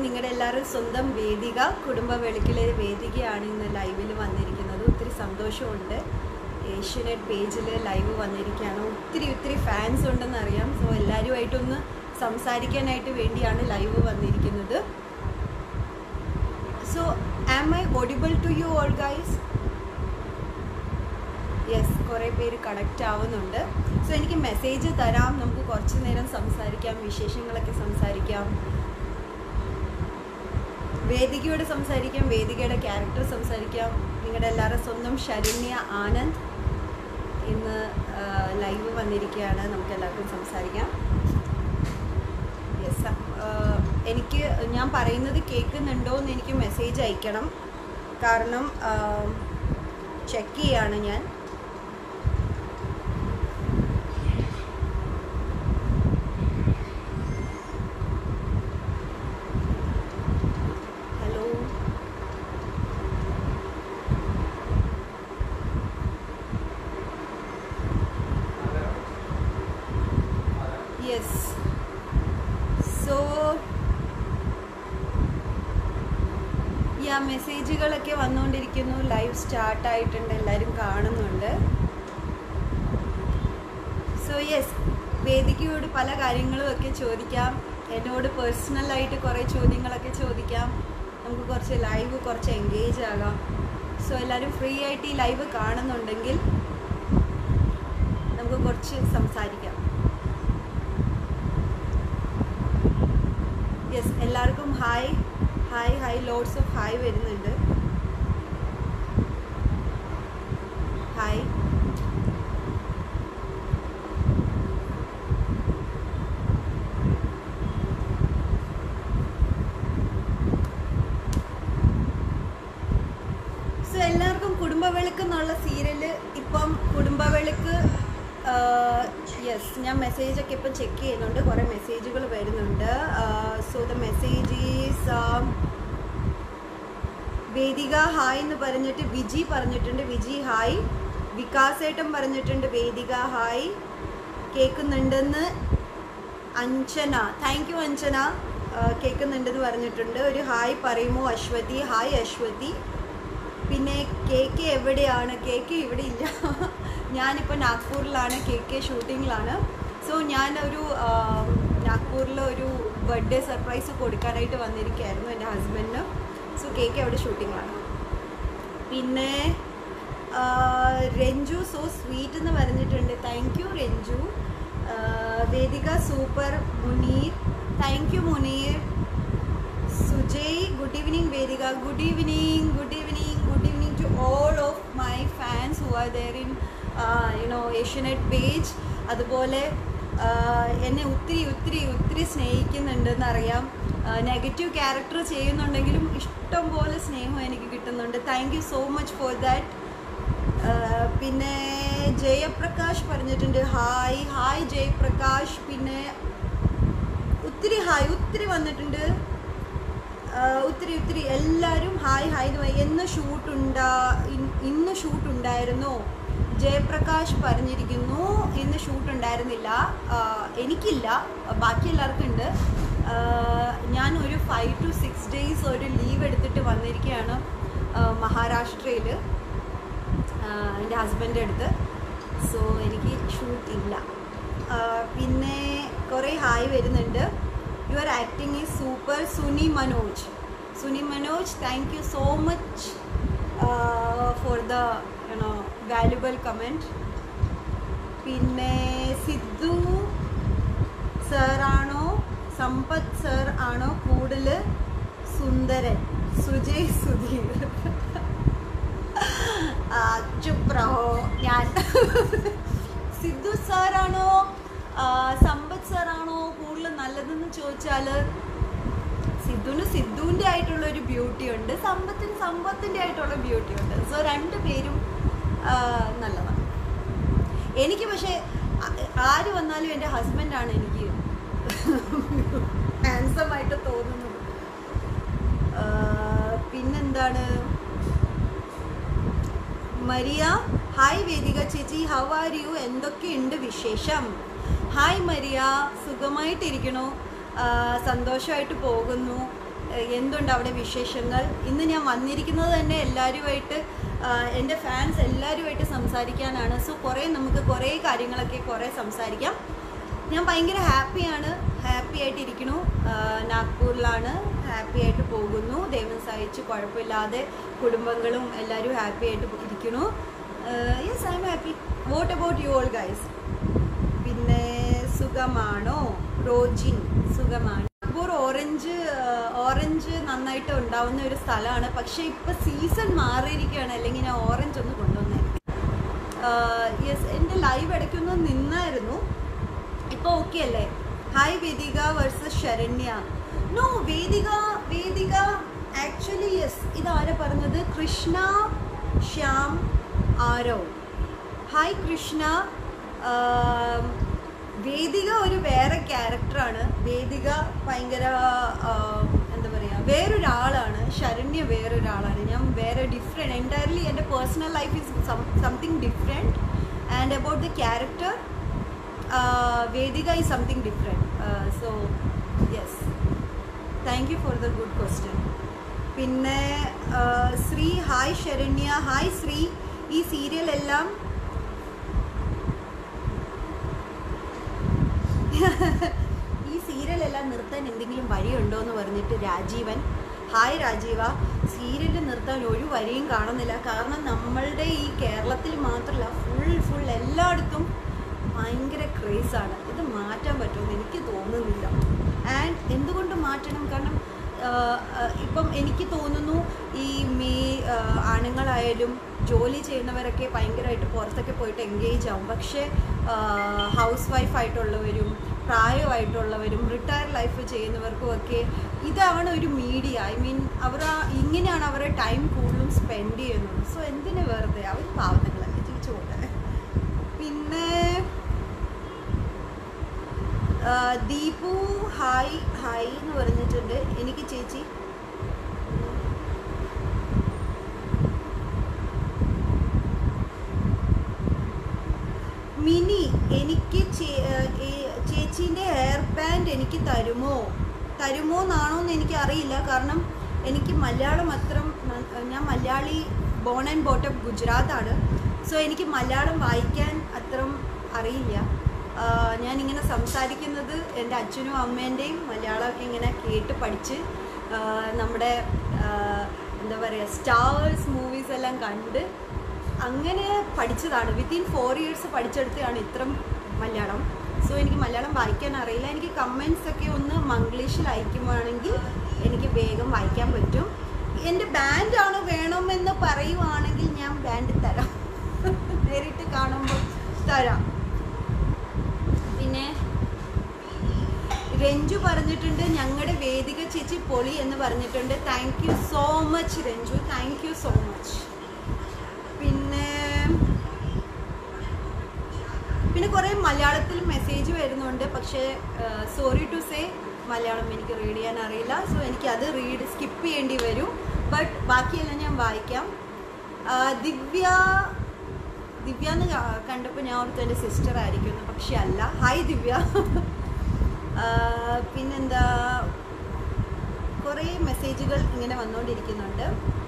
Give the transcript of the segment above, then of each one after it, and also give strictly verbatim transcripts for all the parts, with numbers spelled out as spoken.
നിങ്ങളുടെ എല്ലാവരും സ്വന്തം വേദിക കുടുംബ വെളുക്കിലെ വേദികയാണ് ഇന്ന് ലൈവിൽ വന്നിരിക്കുന്നത്. ഒത്തിരി സന്തോഷമുണ്ട്. ഏഷ്യനെറ്റ് പേജിൽ ലൈവ് വന്നിരിക്കുകയാണ്. ഒത്തിരി ഒത്തിരി ഫാൻസ് ഉണ്ടെന്നറിയാം. സോ എല്ലാവരുമായിട്ടൊന്ന് സംസാരിക്കാനായിട്ട് വേണ്ടിയാണ് ലൈവ് വന്നിരിക്കുന്നത്. So am I audible to you all guys? Yes, കുറേ പേര് കണക്റ്റ് ആവുന്നുണ്ട്. സോ എനിക്ക് മെസ്സേജ് തരാം, നമുക്ക് കുറച്ച് നേരം സംസാരിക്കാം, വിശേഷങ്ങളൊക്കെ സംസാരിക്കാം, വേദികയോട് സംസാരിക്കാം, വേദികയുടെ ക്യാരക്ടർ സംസാരിക്കാം. നിങ്ങളുടെ എല്ലാവരും സ്വന്തം ശരണ്യ ആനന്ദ് ഇന്ന് ലൈവ് വന്നിരിക്കുകയാണ്. നമുക്ക് എല്ലാവർക്കും സംസാരിക്കാം. യെസ്, എനിക്ക് ഞാൻ പറയുന്നത് കേൾക്കുന്നുണ്ടോ എന്ന് എനിക്ക് മെസ്സേജ് അയക്കണം. കാരണം ചെക്ക് ചെയ്യാണ് ഞാൻ. യെസ്, സോ യാ മെസ്സേജുകളൊക്കെ വന്നുകൊണ്ടിരിക്കുന്നു. ലൈവ് സ്റ്റാർട്ടായിട്ടുണ്ട്, എല്ലാവരും കാണുന്നുണ്ട്. സോ യെസ്, വേദികയോട് പല കാര്യങ്ങളും ഒക്കെ ചോദിക്കാം, എന്നോട് പേഴ്സണലായിട്ട് കുറേ ചോദ്യങ്ങളൊക്കെ ചോദിക്കാം. നമുക്ക് കുറച്ച് ലൈവ് കുറച്ച് എൻഗേജ് ആകാം. സോ എല്ലാവരും ഫ്രീ ആയിട്ട് ഈ ലൈവ് കാണുന്നുണ്ടെങ്കിൽ നമുക്ക് കുറച്ച് സംസാരിക്കാം. യെസ്, എല്ലാവർക്കും hi hi hi loads of hi വരുന്നുണ്ട്. ഹായ്. സോ എല്ലാവർക്കും കുടുംബവിളക്ക് എന്നുള്ള സീരിയല് ഇപ്പം കുടുംബവിളക്ക് യെസ്, ഞാൻ മെസ്സേജൊക്കെ ഇപ്പം ചെക്ക് ചെയ്യുന്നുണ്ട്. കുറേ മെസ്സേജുകൾ വരുന്നുണ്ട്. So the message is Vedika hi എന്ന് പറഞ്ഞിട്ട് വിജി പറഞ്ഞിട്ടുണ്ട്. വിജി ഹായ്. വികാസേട്ടൻ പറഞ്ഞിട്ടുണ്ട് വേദിക ഹായ് കേൾക്കുന്നുണ്ടെന്ന്. അഞ്ജന, താങ്ക് യു അഞ്ജന, കേൾക്കുന്നുണ്ടെന്ന് പറഞ്ഞിട്ടുണ്ട്. ഒരു ഹായ് പറയുമോ അശ്വതി? ഹായ് അശ്വതി. പിന്നെ കെ കെ എവിടെയാണ്? കെ കെ ഇവിടെ ഇല്ല. ഞാനിപ്പോൾ നാഗ്പൂരിലാണ്, കെ കെ ഷൂട്ടിങ്ങിലാണ്. സോ ഞാനൊരു നാഗ്പൂരിൽ ഒരു ബർത്ത്ഡേ സർപ്രൈസ് കൊടുക്കാനായിട്ട് വന്നിരിക്കുകയായിരുന്നു എൻ്റെ ഹസ്ബൻഡിന്. സോ കെ കെ അവിടെ ഷൂട്ടിങ്ങിലാണ്. പിന്നെ രഞ്ജു സോ സ്വീറ്റ് എന്ന് പറഞ്ഞിട്ടുണ്ട്. Thank you Ranju. Vedika super. Muneer, thank you Muneer. Sujay, good evening Vedika. Good evening, good evening, good evening to all of my fans who are there in യുനോ ഏഷ്യനെറ്റ് പേജ്. അതുപോലെ എന്നെ ഒത്തിരി ഒത്തിരി ഒത്തിരി സ്നേഹിക്കുന്നുണ്ടെന്ന് അറിയാം. നെഗറ്റീവ് ക്യാരക്ടർ ചെയ്യുന്നുണ്ടെങ്കിലും ഇഷ്ടം പോലെ സ്നേഹം എനിക്ക് കിട്ടുന്നുണ്ട്. Thank you so much for that. പിന്നെ ജയപ്രകാശ് പറഞ്ഞിട്ടുണ്ട് ഹായ്. ഹായ് ജയപ്രകാശ്. പിന്നെ ഒത്തിരി ഹായ് ഒത്തിരി വന്നിട്ടുണ്ട്. ഒത്തിരി ഒത്തിരി എല്ലാവരും ഹായ് ഹായ് എന്ന് പറയും. എന്ന് ഷൂട്ടുണ്ടാ ഇന്ന് ഷൂട്ടുണ്ടായിരുന്നോ? ജയപ്രകാശ് പറഞ്ഞിരിക്കുന്നു ഇന്ന് ഷൂട്ടുണ്ടായിരുന്നില്ല. എനിക്കില്ല, ബാക്കി എല്ലാവർക്കും ഉണ്ട്. ഞാൻ ഒരു ഫൈവ് ടു സിക്സ് ഡേയ്സ് ഒരു ലീവ് എടുത്തിട്ട് വന്നിരിക്കുകയാണ് മഹാരാഷ്ട്രയിൽ എൻ്റെ ഹസ്ബൻഡിൻ്റെ അടുത്ത്. സോ എനിക്ക് ഷൂട്ടില്ല. പിന്നെ കുറേ ഹായ് വരുന്നുണ്ട്. Your acting is super. Suni Manoj, Suni Manoj, thank you so much for the you know valuable comment. പിന്നെ സിദ്ധു സാറാണോ സമ്പത്ത് സർ ആണോ കൂടുതൽ സുന്ദരൻ? സുജയ് സുധീർ. ചുപ്രഹോ. ഞാൻ സിദ്ധു സാറാണോ സമ്പത്ത് സാറാണോ കൂടുതൽ നല്ലതെന്ന് ചോദിച്ചാൽ സിദ്ധുവിന് സിദ്ധുവിൻ്റെ ആയിട്ടുള്ളൊരു ബ്യൂട്ടി ഉണ്ട്, സമ്പത്തിന് സമ്പത്തിൻ്റെ ആയിട്ടുള്ള ബ്യൂട്ടി ഉണ്ട്. സോ രണ്ട് പേരും നല്ലതാണ് എനിക്ക്. പക്ഷേ ആര് വന്നാലും എൻ്റെ ഹസ്ബൻഡാണ് എനിക്ക് ഹാൻസമായിട്ട് തോന്നുന്നത്. പിന്നെന്താണ്? മരിയ ഹായ് വേദിക ചേച്ചി, ഹൗ ആർ യു? എന്തൊക്കെയുണ്ട് വിശേഷം? ഹായ് മരിയ, സുഖമായിട്ടിരിക്കണോ? സന്തോഷമായിട്ട് പോകുന്നു. എന്തുണ്ട് അവിടെ വിശേഷങ്ങൾ. ഇന്ന് ഞാൻ വന്നിരിക്കുന്നത് തന്നെ എല്ലാവരുമായിട്ട്, എൻ്റെ ഫാൻസ് എല്ലാവരുമായിട്ട് സംസാരിക്കാനാണ്. സോ കുറേ നമുക്ക് കുറേ കാര്യങ്ങളൊക്കെ കുറേ സംസാരിക്കാം. ഞാൻ ഭയങ്കര ഹാപ്പിയാണ്, ഹാപ്പി ആയിട്ടിരിക്കുന്നു. നാഗ്പൂരിലാണ്, ഹാപ്പി ആയിട്ട് പോകുന്നു. ദൈവം സഹായിച്ച് കുഴപ്പമില്ലാതെ കുടുംബങ്ങളും എല്ലാവരും ഹാപ്പി ആയിട്ട് ഇരിക്കുന്നു. Yes, I am happy. What about you all guys? പിന്നെ സുഖമാണോ? റോജിൻ സുഖമാണ്. നാഗ്പൂർ ഓറഞ്ച് ഓറഞ്ച് നന്നായിട്ട് ഉണ്ടാവുന്ന ഒരു സ്ഥലമാണ്. പക്ഷേ ഇപ്പോൾ സീസൺ മാറിയിരിക്കുകയാണ്, അല്ലെങ്കിൽ ഞാൻ ഓറഞ്ച് ഒന്ന് കൊണ്ടുവന്നായിരുന്നു. യെസ്, എൻ്റെ ലൈവ് ഇടയ്ക്കൊന്ന് നിന്നായിരുന്നു, ഇപ്പോൾ ഓക്കെ അല്ലേ? Hi Vedika versus Saranya. No, Vedika Vedika actually yes, ഇതാരാ പറഞ്ഞത്? കൃഷ്ണ ശ്യാം ആരോ. ഹായ് കൃഷ്ണ. വേദിക ഒരു വേറെ ക്യാരക്ടറാണ്. വേദിക ഭയങ്കര എന്താ പറയുക, വേറൊരാളാണ്. ശരണ്യ വേറൊരാളാണ്. ഞാൻ വേറെ ഡിഫറെൻറ്റ്, എൻറ്റയർലി എൻ്റെ personal life is something different. And about the character Uh, Vedika is something different. Uh, so yes, thank you for the good question. Pinne uh, Sri, hi Sharanya, hi Sri. Ee serial ellam ee serial ellam nirthan endengilum vadi undo nu parnittu Rajivan. Hi Rajeev. Serial നിർത്താൻ ഒരു വരിയും കാണുന്നില്ല. കാരണം നമ്മളുടെ ഈ കേരളത്തിൽ മാത്രമല്ല, full full എല്ലായിടത്തും ഭയങ്കര ക്രേസാണ്. ഇത് മാറ്റാൻ പറ്റുമെന്ന് എനിക്ക് തോന്നുന്നില്ല. ആൻഡ് എന്തുകൊണ്ട് മാറ്റണം? കാരണം ഇപ്പം എനിക്ക് തോന്നുന്നു ഈ മേ ആണുങ്ങളായാലും ജോലി ചെയ്യുന്നവരൊക്കെ ഭയങ്കരമായിട്ട് പുറത്തൊക്കെ പോയിട്ട് എൻഗേജ് ആവും. പക്ഷേ ഹൗസ് വൈഫായിട്ടുള്ളവരും പ്രായമായിട്ടുള്ളവരും റിട്ടയർ ലൈഫ് ചെയ്യുന്നവർക്കും ഒക്കെ ഇതാണ് ഒരു മീഡിയ. ഐ മീൻ അവർ ഇങ്ങനെയാണ് അവരുടെ ടൈം കൂടുതലും സ്പെൻഡ് ചെയ്യുന്നത്. സോ എന്തിനു വെറുതെ അവർ പാവങ്ങളൊക്കെ ജീവിച്ചു പോട്ടെ. പിന്നെ ദീപു ഹായ് ഹായ് എന്ന് പറഞ്ഞിട്ടുണ്ട്. എനിക്ക് ചേച്ചി മിനി, എനിക്ക് ചേച്ചീൻ്റെ ഹെയർ ബാൻഡ് എനിക്ക് തരുമോ തരുമോ എന്നാണോ എന്ന് എനിക്ക് അറിയില്ല. കാരണം എനിക്ക് മലയാളം അത്ര, ഞാൻ മലയാളി, ബോൺ ആൻഡ് ബോട്ടപ്പ് ഗുജറാത്താണ്. സോ എനിക്ക് മലയാളം വായിക്കാൻ അത്രയും അറിയില്ല. ഞാനിങ്ങനെ സംസാരിക്കുന്നത് എൻ്റെ അച്ഛനും അമ്മേൻ്റെയും മലയാളം ഇങ്ങനെ കേട്ട് പഠിച്ച് നമ്മുടെ എന്താ പറയുക സ്റ്റാർസ് മൂവീസ് എല്ലാം കണ്ട് അങ്ങനെ പഠിച്ചതാണ്. വിത്തിൻ ഫോർ ഇയേഴ്സ് പഠിച്ചെടുത്തതാണ് ഇത്രയും മലയാളം. സോ എനിക്ക് മലയാളം വായിക്കാൻ അറിയില്ല. എനിക്ക് കമൻസ് ഒക്കെ ഒന്ന് മംഗ്ലീഷിൽ അയക്കുവാണെങ്കിൽ എനിക്ക് വേഗം വായിക്കാൻ പറ്റും. എൻ്റെ ബാൻഡാണ് വേണമെന്ന് പറയുവാണെങ്കിൽ ഞാൻ ബാൻഡ് തരാം, നേരിട്ട് കാണുമ്പോൾ തരാം. പിന്നെ രഞ്ജു പറഞ്ഞിട്ടുണ്ട് ഞങ്ങളുടെ വേദിക ചേച്ചി പൊളി എന്ന് പറഞ്ഞിട്ടുണ്ട്. Thank you so much Ranju, thank you so much. പിന്നെ പിന്നെ കുറേ മലയാളത്തിൽ മെസ്സേജ് വരുന്നുണ്ട്. പക്ഷേ സോറി ടു സേ മലയാളം എനിക്ക് റീഡ് ചെയ്യാൻ അറിയില്ല. സോ എനിക്കത് റീഡ് സ്കിപ്പ് ചെയ്യേണ്ടി വരും. ബട്ട് ബാക്കിയെല്ലാം ഞാൻ വായിക്കാം. ദിവ്യ ദിവ്യ എന്ന് കണ്ടപ്പോൾ ഞാൻ ഓർത്ത് എൻ്റെ സിസ്റ്റർ ആയിരിക്കുന്നു, പക്ഷെ അല്ല. ഹായ് ദിവ്യ. പിന്നെന്താ, കുറേ മെസ്സേജുകൾ ഇങ്ങനെ വന്നുകൊണ്ടിരിക്കുന്നുണ്ട്.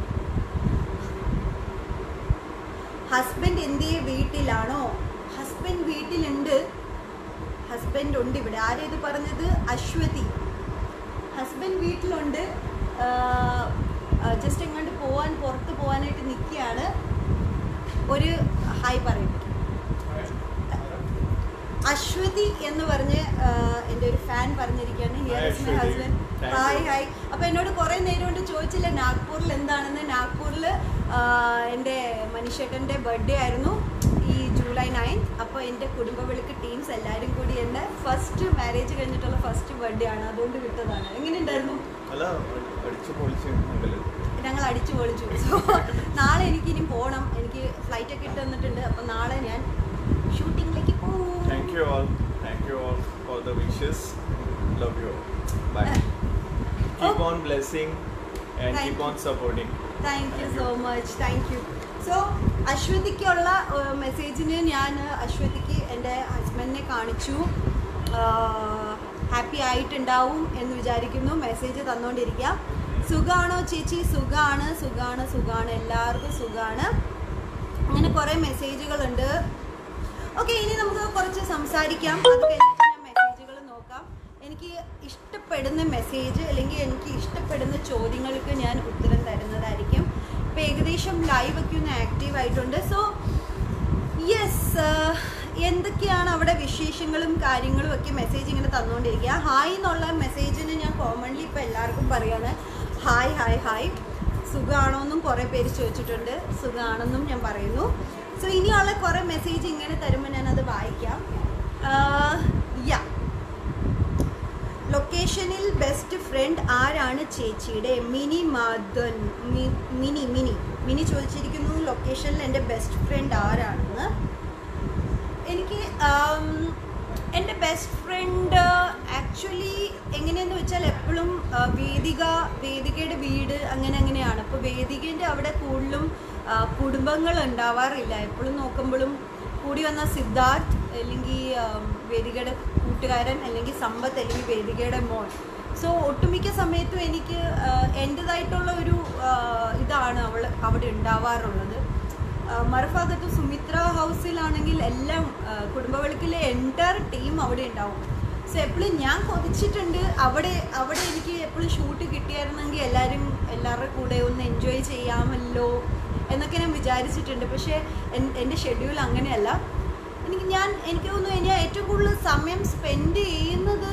ഹസ്ബൻഡ് എന്തിയെ വീട്ടിലാണോ? ഹസ്ബൻഡ് വീട്ടിലുണ്ട്, ഹസ്ബൻഡ് ഉണ്ട് ഇവിടെ. ആരാ ഇത് പറഞ്ഞത്? അശ്വതി. ഹസ്ബൻഡ് വീട്ടിലുണ്ട്, ജസ്റ്റ് എങ്ങോട്ട് പോകാൻ, പുറത്ത് പോകാനായിട്ട് നിൽക്കുകയാണ്. ഒരു ഹായ് പറയും. അശ്വതി എന്ന് പറഞ്ഞ് എൻ്റെ ഒരു ഫാൻ പറഞ്ഞിരിക്കുകയാണ്. Here is my husband. Hi hi. അപ്പോൾ എന്നോട് കുറേ നേരം കൊണ്ട് ചോദിച്ചില്ല നാഗ്പൂരിൽ എന്താണെന്ന്. നാഗ്പൂരിൽ എൻ്റെ മനുഷ്യേട്ടൻ്റെ ബർത്ത്ഡേ ആയിരുന്നു ഈ ജൂലൈ നയൻത്. അപ്പോൾ എൻ്റെ കുടുംബ വിളക്ക് ടീംസ് എല്ലാവരും കൂടി എൻ്റെ ഫസ്റ്റ് മാരേജ് കഴിഞ്ഞിട്ടുള്ള ഫസ്റ്റ് ബർത്ത്ഡേ ആണ്, അതുകൊണ്ട് വിട്ടതാണ്. എങ്ങനെയുണ്ടായിരുന്നു? ഞങ്ങൾ അടിച്ചു പൊളിച്ചു. സോ നാളെ എനിക്കിനി പോകണം, എനിക്ക് ഫ്ലൈറ്റൊക്കെ ഇട്ട് തന്നിട്ടുണ്ട്. അപ്പോൾ നാളെ ഞാൻ ഷൂട്ടിങ്ങിലേക്ക് പോകും. Thank you all. Thank you all for the wishes. Love you all. Bye. Keep on blessing and keep on supporting. Thank you so much. Thank you. So അശ്വതിക്കുള്ള മെസ്സേജിന് ഞാൻ അശ്വതിക്ക് എൻ്റെ ഹസ്ബൻഡിനെ കാണിച്ചു. ഹാപ്പി ആയിട്ടുണ്ടാവും എന്ന് വിചാരിക്കുന്നു. മെസ്സേജ് തന്നുകൊണ്ടിരിക്കുക. സുഖാണോ ചേച്ചി? സുഖാണ് സുഖാണ് സുഖാണ് എല്ലാവർക്കും സുഖാണ്. അങ്ങനെ കുറേ മെസ്സേജുകളുണ്ട്. ഓക്കെ, ഇനി നമുക്ക് കുറച്ച് സംസാരിക്കാം. അത് കഴിഞ്ഞിട്ട് ഞാൻ മെസ്സേജുകൾ നോക്കാം. എനിക്ക് ഇഷ്ടപ്പെടുന്ന മെസ്സേജ് അല്ലെങ്കിൽ എനിക്ക് ഇഷ്ടപ്പെടുന്ന ചോദ്യങ്ങൾക്ക് ഞാൻ ഉത്തരം തരുന്നതായിരിക്കും. ഇപ്പോൾ ഏകദേശം ലൈവൊക്കെ ഒന്ന് ആക്റ്റീവ് ആയിട്ടുണ്ട്. സോ യെസ്, എന്തൊക്കെയാണ് അവിടെ വിശേഷങ്ങളും കാര്യങ്ങളും ഒക്കെ മെസ്സേജ് ഇങ്ങനെ തന്നുകൊണ്ടിരിക്കുക. ഹായ് എന്നുള്ള മെസ്സേജിന് ഞാൻ കോമൺലി ഇപ്പോൾ എല്ലാവർക്കും പറയാണ് ഹായ് ഹായ് ഹായ്. സുഖമാണോ എന്നും കുറേ പേര് ചോദിച്ചിട്ടുണ്ട്. സുഖമാണെന്നും ഞാൻ പറയുന്നു. സോ ഇനിയുള്ള കുറേ മെസ്സേജ് ഇങ്ങനെ തരുമ്പോൾ ഞാനത് വായിക്കാം. യാ, ലൊക്കേഷനിൽ ബെസ്റ്റ് ഫ്രണ്ട് ആരാണ് ചേച്ചിയുടെ? മിനി മാധൻ മിനി മിനി മിനി ചോദിച്ചിരിക്കുന്നു ലൊക്കേഷനിൽ എൻ്റെ ബെസ്റ്റ് ഫ്രണ്ട് ആരാണെന്ന്. എനിക്ക് എൻ്റെ ബെസ്റ്റ് ഫ്രണ്ട് ആക്ച്വലി എങ്ങനെയെന്ന് വെച്ചാൽ എപ്പോഴും വേദിക വേദികയുടെ വീട് അങ്ങനെ അങ്ങനെയാണ്. അപ്പോൾ വേദികേൻ്റെ അവിടെ കൂടുതലും കുടുംബങ്ങൾ ഉണ്ടാവാറില്ല. എപ്പോഴും നോക്കുമ്പോഴും കൂടി വന്ന സിദ്ധാർത്ഥ് അല്ലെങ്കിൽ വേദികയുടെ കൂട്ടുകാരൻ അല്ലെങ്കിൽ സമ്പത്ത് അല്ലെങ്കിൽ വേദികയുടെ മോൻ. സോ ഒട്ടുമിക്ക സമയത്തും എനിക്ക് എൻ്റേതായിട്ടുള്ള ഒരു ഇതാണ് അവൾ അവിടെ ഉണ്ടാവാറുള്ളത്. മറുഭാഗത്ത് സുമിത്ര ഹൗസിലാണെങ്കിൽ എല്ലാം കുടുംബവിളക്കിലെ എൻ്റർ ടീം അവിടെ ഉണ്ടാവും. സോ എപ്പോഴും ഞാൻ കൊതിച്ചിട്ടുണ്ട് അവിടെ അവിടെ എനിക്ക് എപ്പോഴും ഷൂട്ട് കിട്ടിയായിരുന്നെങ്കിൽ എല്ലാവരും എല്ലാവരുടെ കൂടെ ഒന്ന് എൻജോയ് ചെയ്യാമല്ലോ എന്നൊക്കെ ഞാൻ വിചാരിച്ചിട്ടുണ്ട്. പക്ഷേ എൻ്റെ ഷെഡ്യൂൾ അങ്ങനെയല്ല. എനിക്ക് ഞാൻ എനിക്ക് തോന്നുന്നു ഞാൻ ഏറ്റവും കൂടുതൽ സമയം സ്പെൻഡ് ചെയ്യുന്നത്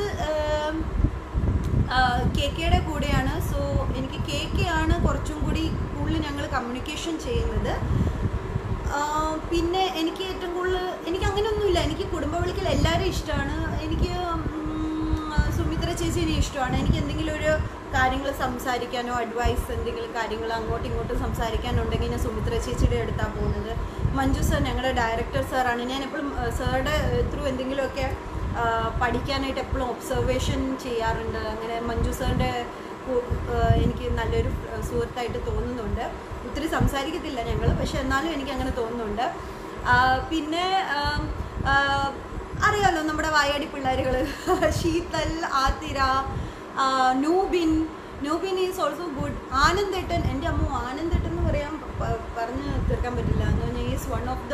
കെ കെയുടെ കൂടെയാണ്. സോ എനിക്ക് കെ കെ ആണ് കുറച്ചും കൂടി കൂടുതൽ ഞങ്ങൾ കമ്മ്യൂണിക്കേഷൻ ചെയ്യുന്നത്. പിന്നെ എനിക്ക് ഏറ്റവും കൂടുതൽ എനിക്ക് അങ്ങനെയൊന്നുമില്ല. എനിക്ക് കുടുംബവിളിക്കൽ എല്ലാവരും ഇഷ്ടമാണ്. എനിക്ക് സുമിത്ര ചേച്ചിനെ ഇഷ്ടമാണ്. എനിക്ക് എന്തെങ്കിലും ഒരു കാര്യങ്ങൾ സംസാരിക്കാനോ അഡ്വൈസ് എന്തെങ്കിലും കാര്യങ്ങൾ അങ്ങോട്ടും ഇങ്ങോട്ടും സംസാരിക്കാനുണ്ടെങ്കിൽ ഞാൻ സുമിത്ര ചേച്ചിയുടെ അടുത്താണ് പോകുന്നത്. മഞ്ജു സർ ഞങ്ങളുടെ ഡയറക്ടർ സാറാണ്. ഞാൻ എപ്പോഴും സാറുടെ ത്രൂ എന്തെങ്കിലുമൊക്കെ പഠിക്കാനായിട്ട് എപ്പോഴും ഒബ്സർവേഷൻ ചെയ്യാറുണ്ട്. അങ്ങനെ മഞ്ജു സാറിൻ്റെ എനിക്ക് നല്ലൊരു സുഹൃത്തായിട്ട് തോന്നുന്നുണ്ട്. ഒത്തിരി സംസാരിക്കത്തില്ല ഞങ്ങൾ, പക്ഷെ എന്നാലും എനിക്ക് അങ്ങനെ തോന്നുന്നുണ്ട്. പിന്നെ അറിയാമല്ലോ നമ്മുടെ വായാടി പിള്ളേരുകൾ Sheethal, Athira, Nubin Nubin is also good. ആനന്ദേട്ടൻ, എൻ്റെ അമ്മ ആനന്ദേട്ടൻ എന്ന് പറയാൻ പറഞ്ഞ് തീർക്കാൻ പറ്റില്ല എന്ന് പറഞ്ഞാൽ is one of the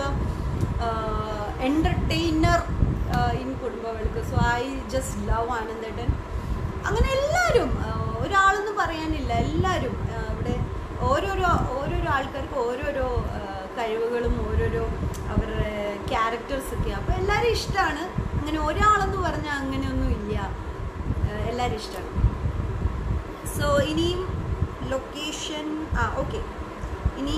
entertainer in Kudumbavilakku. So I just love ആനന്ദേട്ടൻ. അങ്ങനെ എല്ലാവരും, ഒരാളെന്ന് പറയാനില്ല, എല്ലാവരും ഇവിടെ ഓരോരോ ഓരോരോ ആൾക്കാർക്ക് ഓരോരോ കഴിവുകളും ഓരോരോ അവരുടെ ക്യാരക്ടേഴ്സൊക്കെയാണ്. അപ്പോൾ എല്ലാവരും ഇഷ്ടമാണ്. അങ്ങനെ ഒരാളെന്ന് പറഞ്ഞാൽ അങ്ങനെയൊന്നും ഇല്ല, എല്ലാവരും ഇഷ്ടമാണ്. സോ ഇനിയും ലൊക്കേഷൻ ആ ഓക്കെ. ഇനി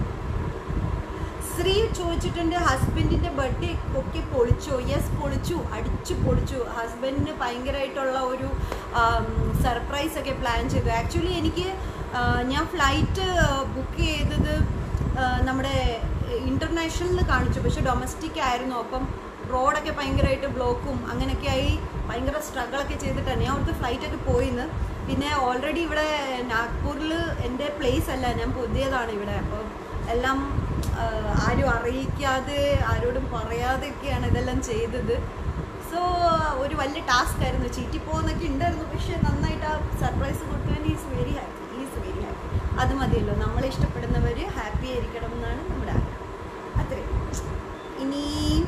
ശ്രീ ചോദിച്ചിട്ടുണ്ട് ഹസ്ബൻഡിൻ്റെ ബർത്ത്ഡേ ഒക്കെ പൊളിച്ചോ? യെസ്, പൊളിച്ചു, അടിച്ചു പൊളിച്ചു. ഹസ്ബൻഡിന് ഭയങ്കരമായിട്ടുള്ള ഒരു സർപ്രൈസൊക്കെ പ്ലാൻ ചെയ്തു. ആക്ച്വലി എനിക്ക് ഞാൻ ഫ്ലൈറ്റ് ബുക്ക് ചെയ്തത് നമ്മുടെ ഇൻ്റർനാഷണലിൽ കാണിച്ചു, പക്ഷെ ഡൊമസ്റ്റിക് ആയിരുന്നു. അപ്പം റോഡൊക്കെ ഭയങ്കരമായിട്ട് ബ്ലോക്കും അങ്ങനെയൊക്കെ ആയി ഭയങ്കര സ്ട്രഗിളൊക്കെ ചെയ്തിട്ടാണ് ഞാൻ അവിടുത്തെ ഫ്ലൈറ്റൊക്കെ പോയിന്ന്. പിന്നെ ഓൾറെഡി ഇവിടെ നാഗ്പൂരിൽ എൻ്റെ പ്ലേസ് അല്ല, ഞാൻ പുതിയതാണ് ഇവിടെ. അപ്പോൾ എല്ലാം ആരും അറിയിക്കാതെ ആരോടും പറയാതെയൊക്കെയാണ് ഇതെല്ലാം ചെയ്തത്. സോ ഒരു വലിയ ടാസ്ക് ആയിരുന്നു, ചീറ്റിപ്പോന്നൊക്കെ ഉണ്ടായിരുന്നു. പക്ഷേ നന്നായിട്ട് ആ സർപ്രൈസ് കൊടുക്കാൻ is very happy is very happy. അത് മതിയല്ലോ, നമ്മളെ ഇഷ്ടപ്പെടുന്നവർ ഹാപ്പി ആയിരിക്കണം എന്നാണ് നമ്മുടെ ആഗ്രഹം. അത്രയും. ഇനി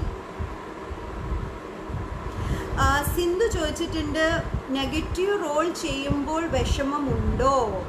സിന്ധു ചോദിച്ചിട്ടുണ്ട് നെഗറ്റീവ് റോൾ ചെയ്യുമ്പോൾ വിഷമമുണ്ടോ?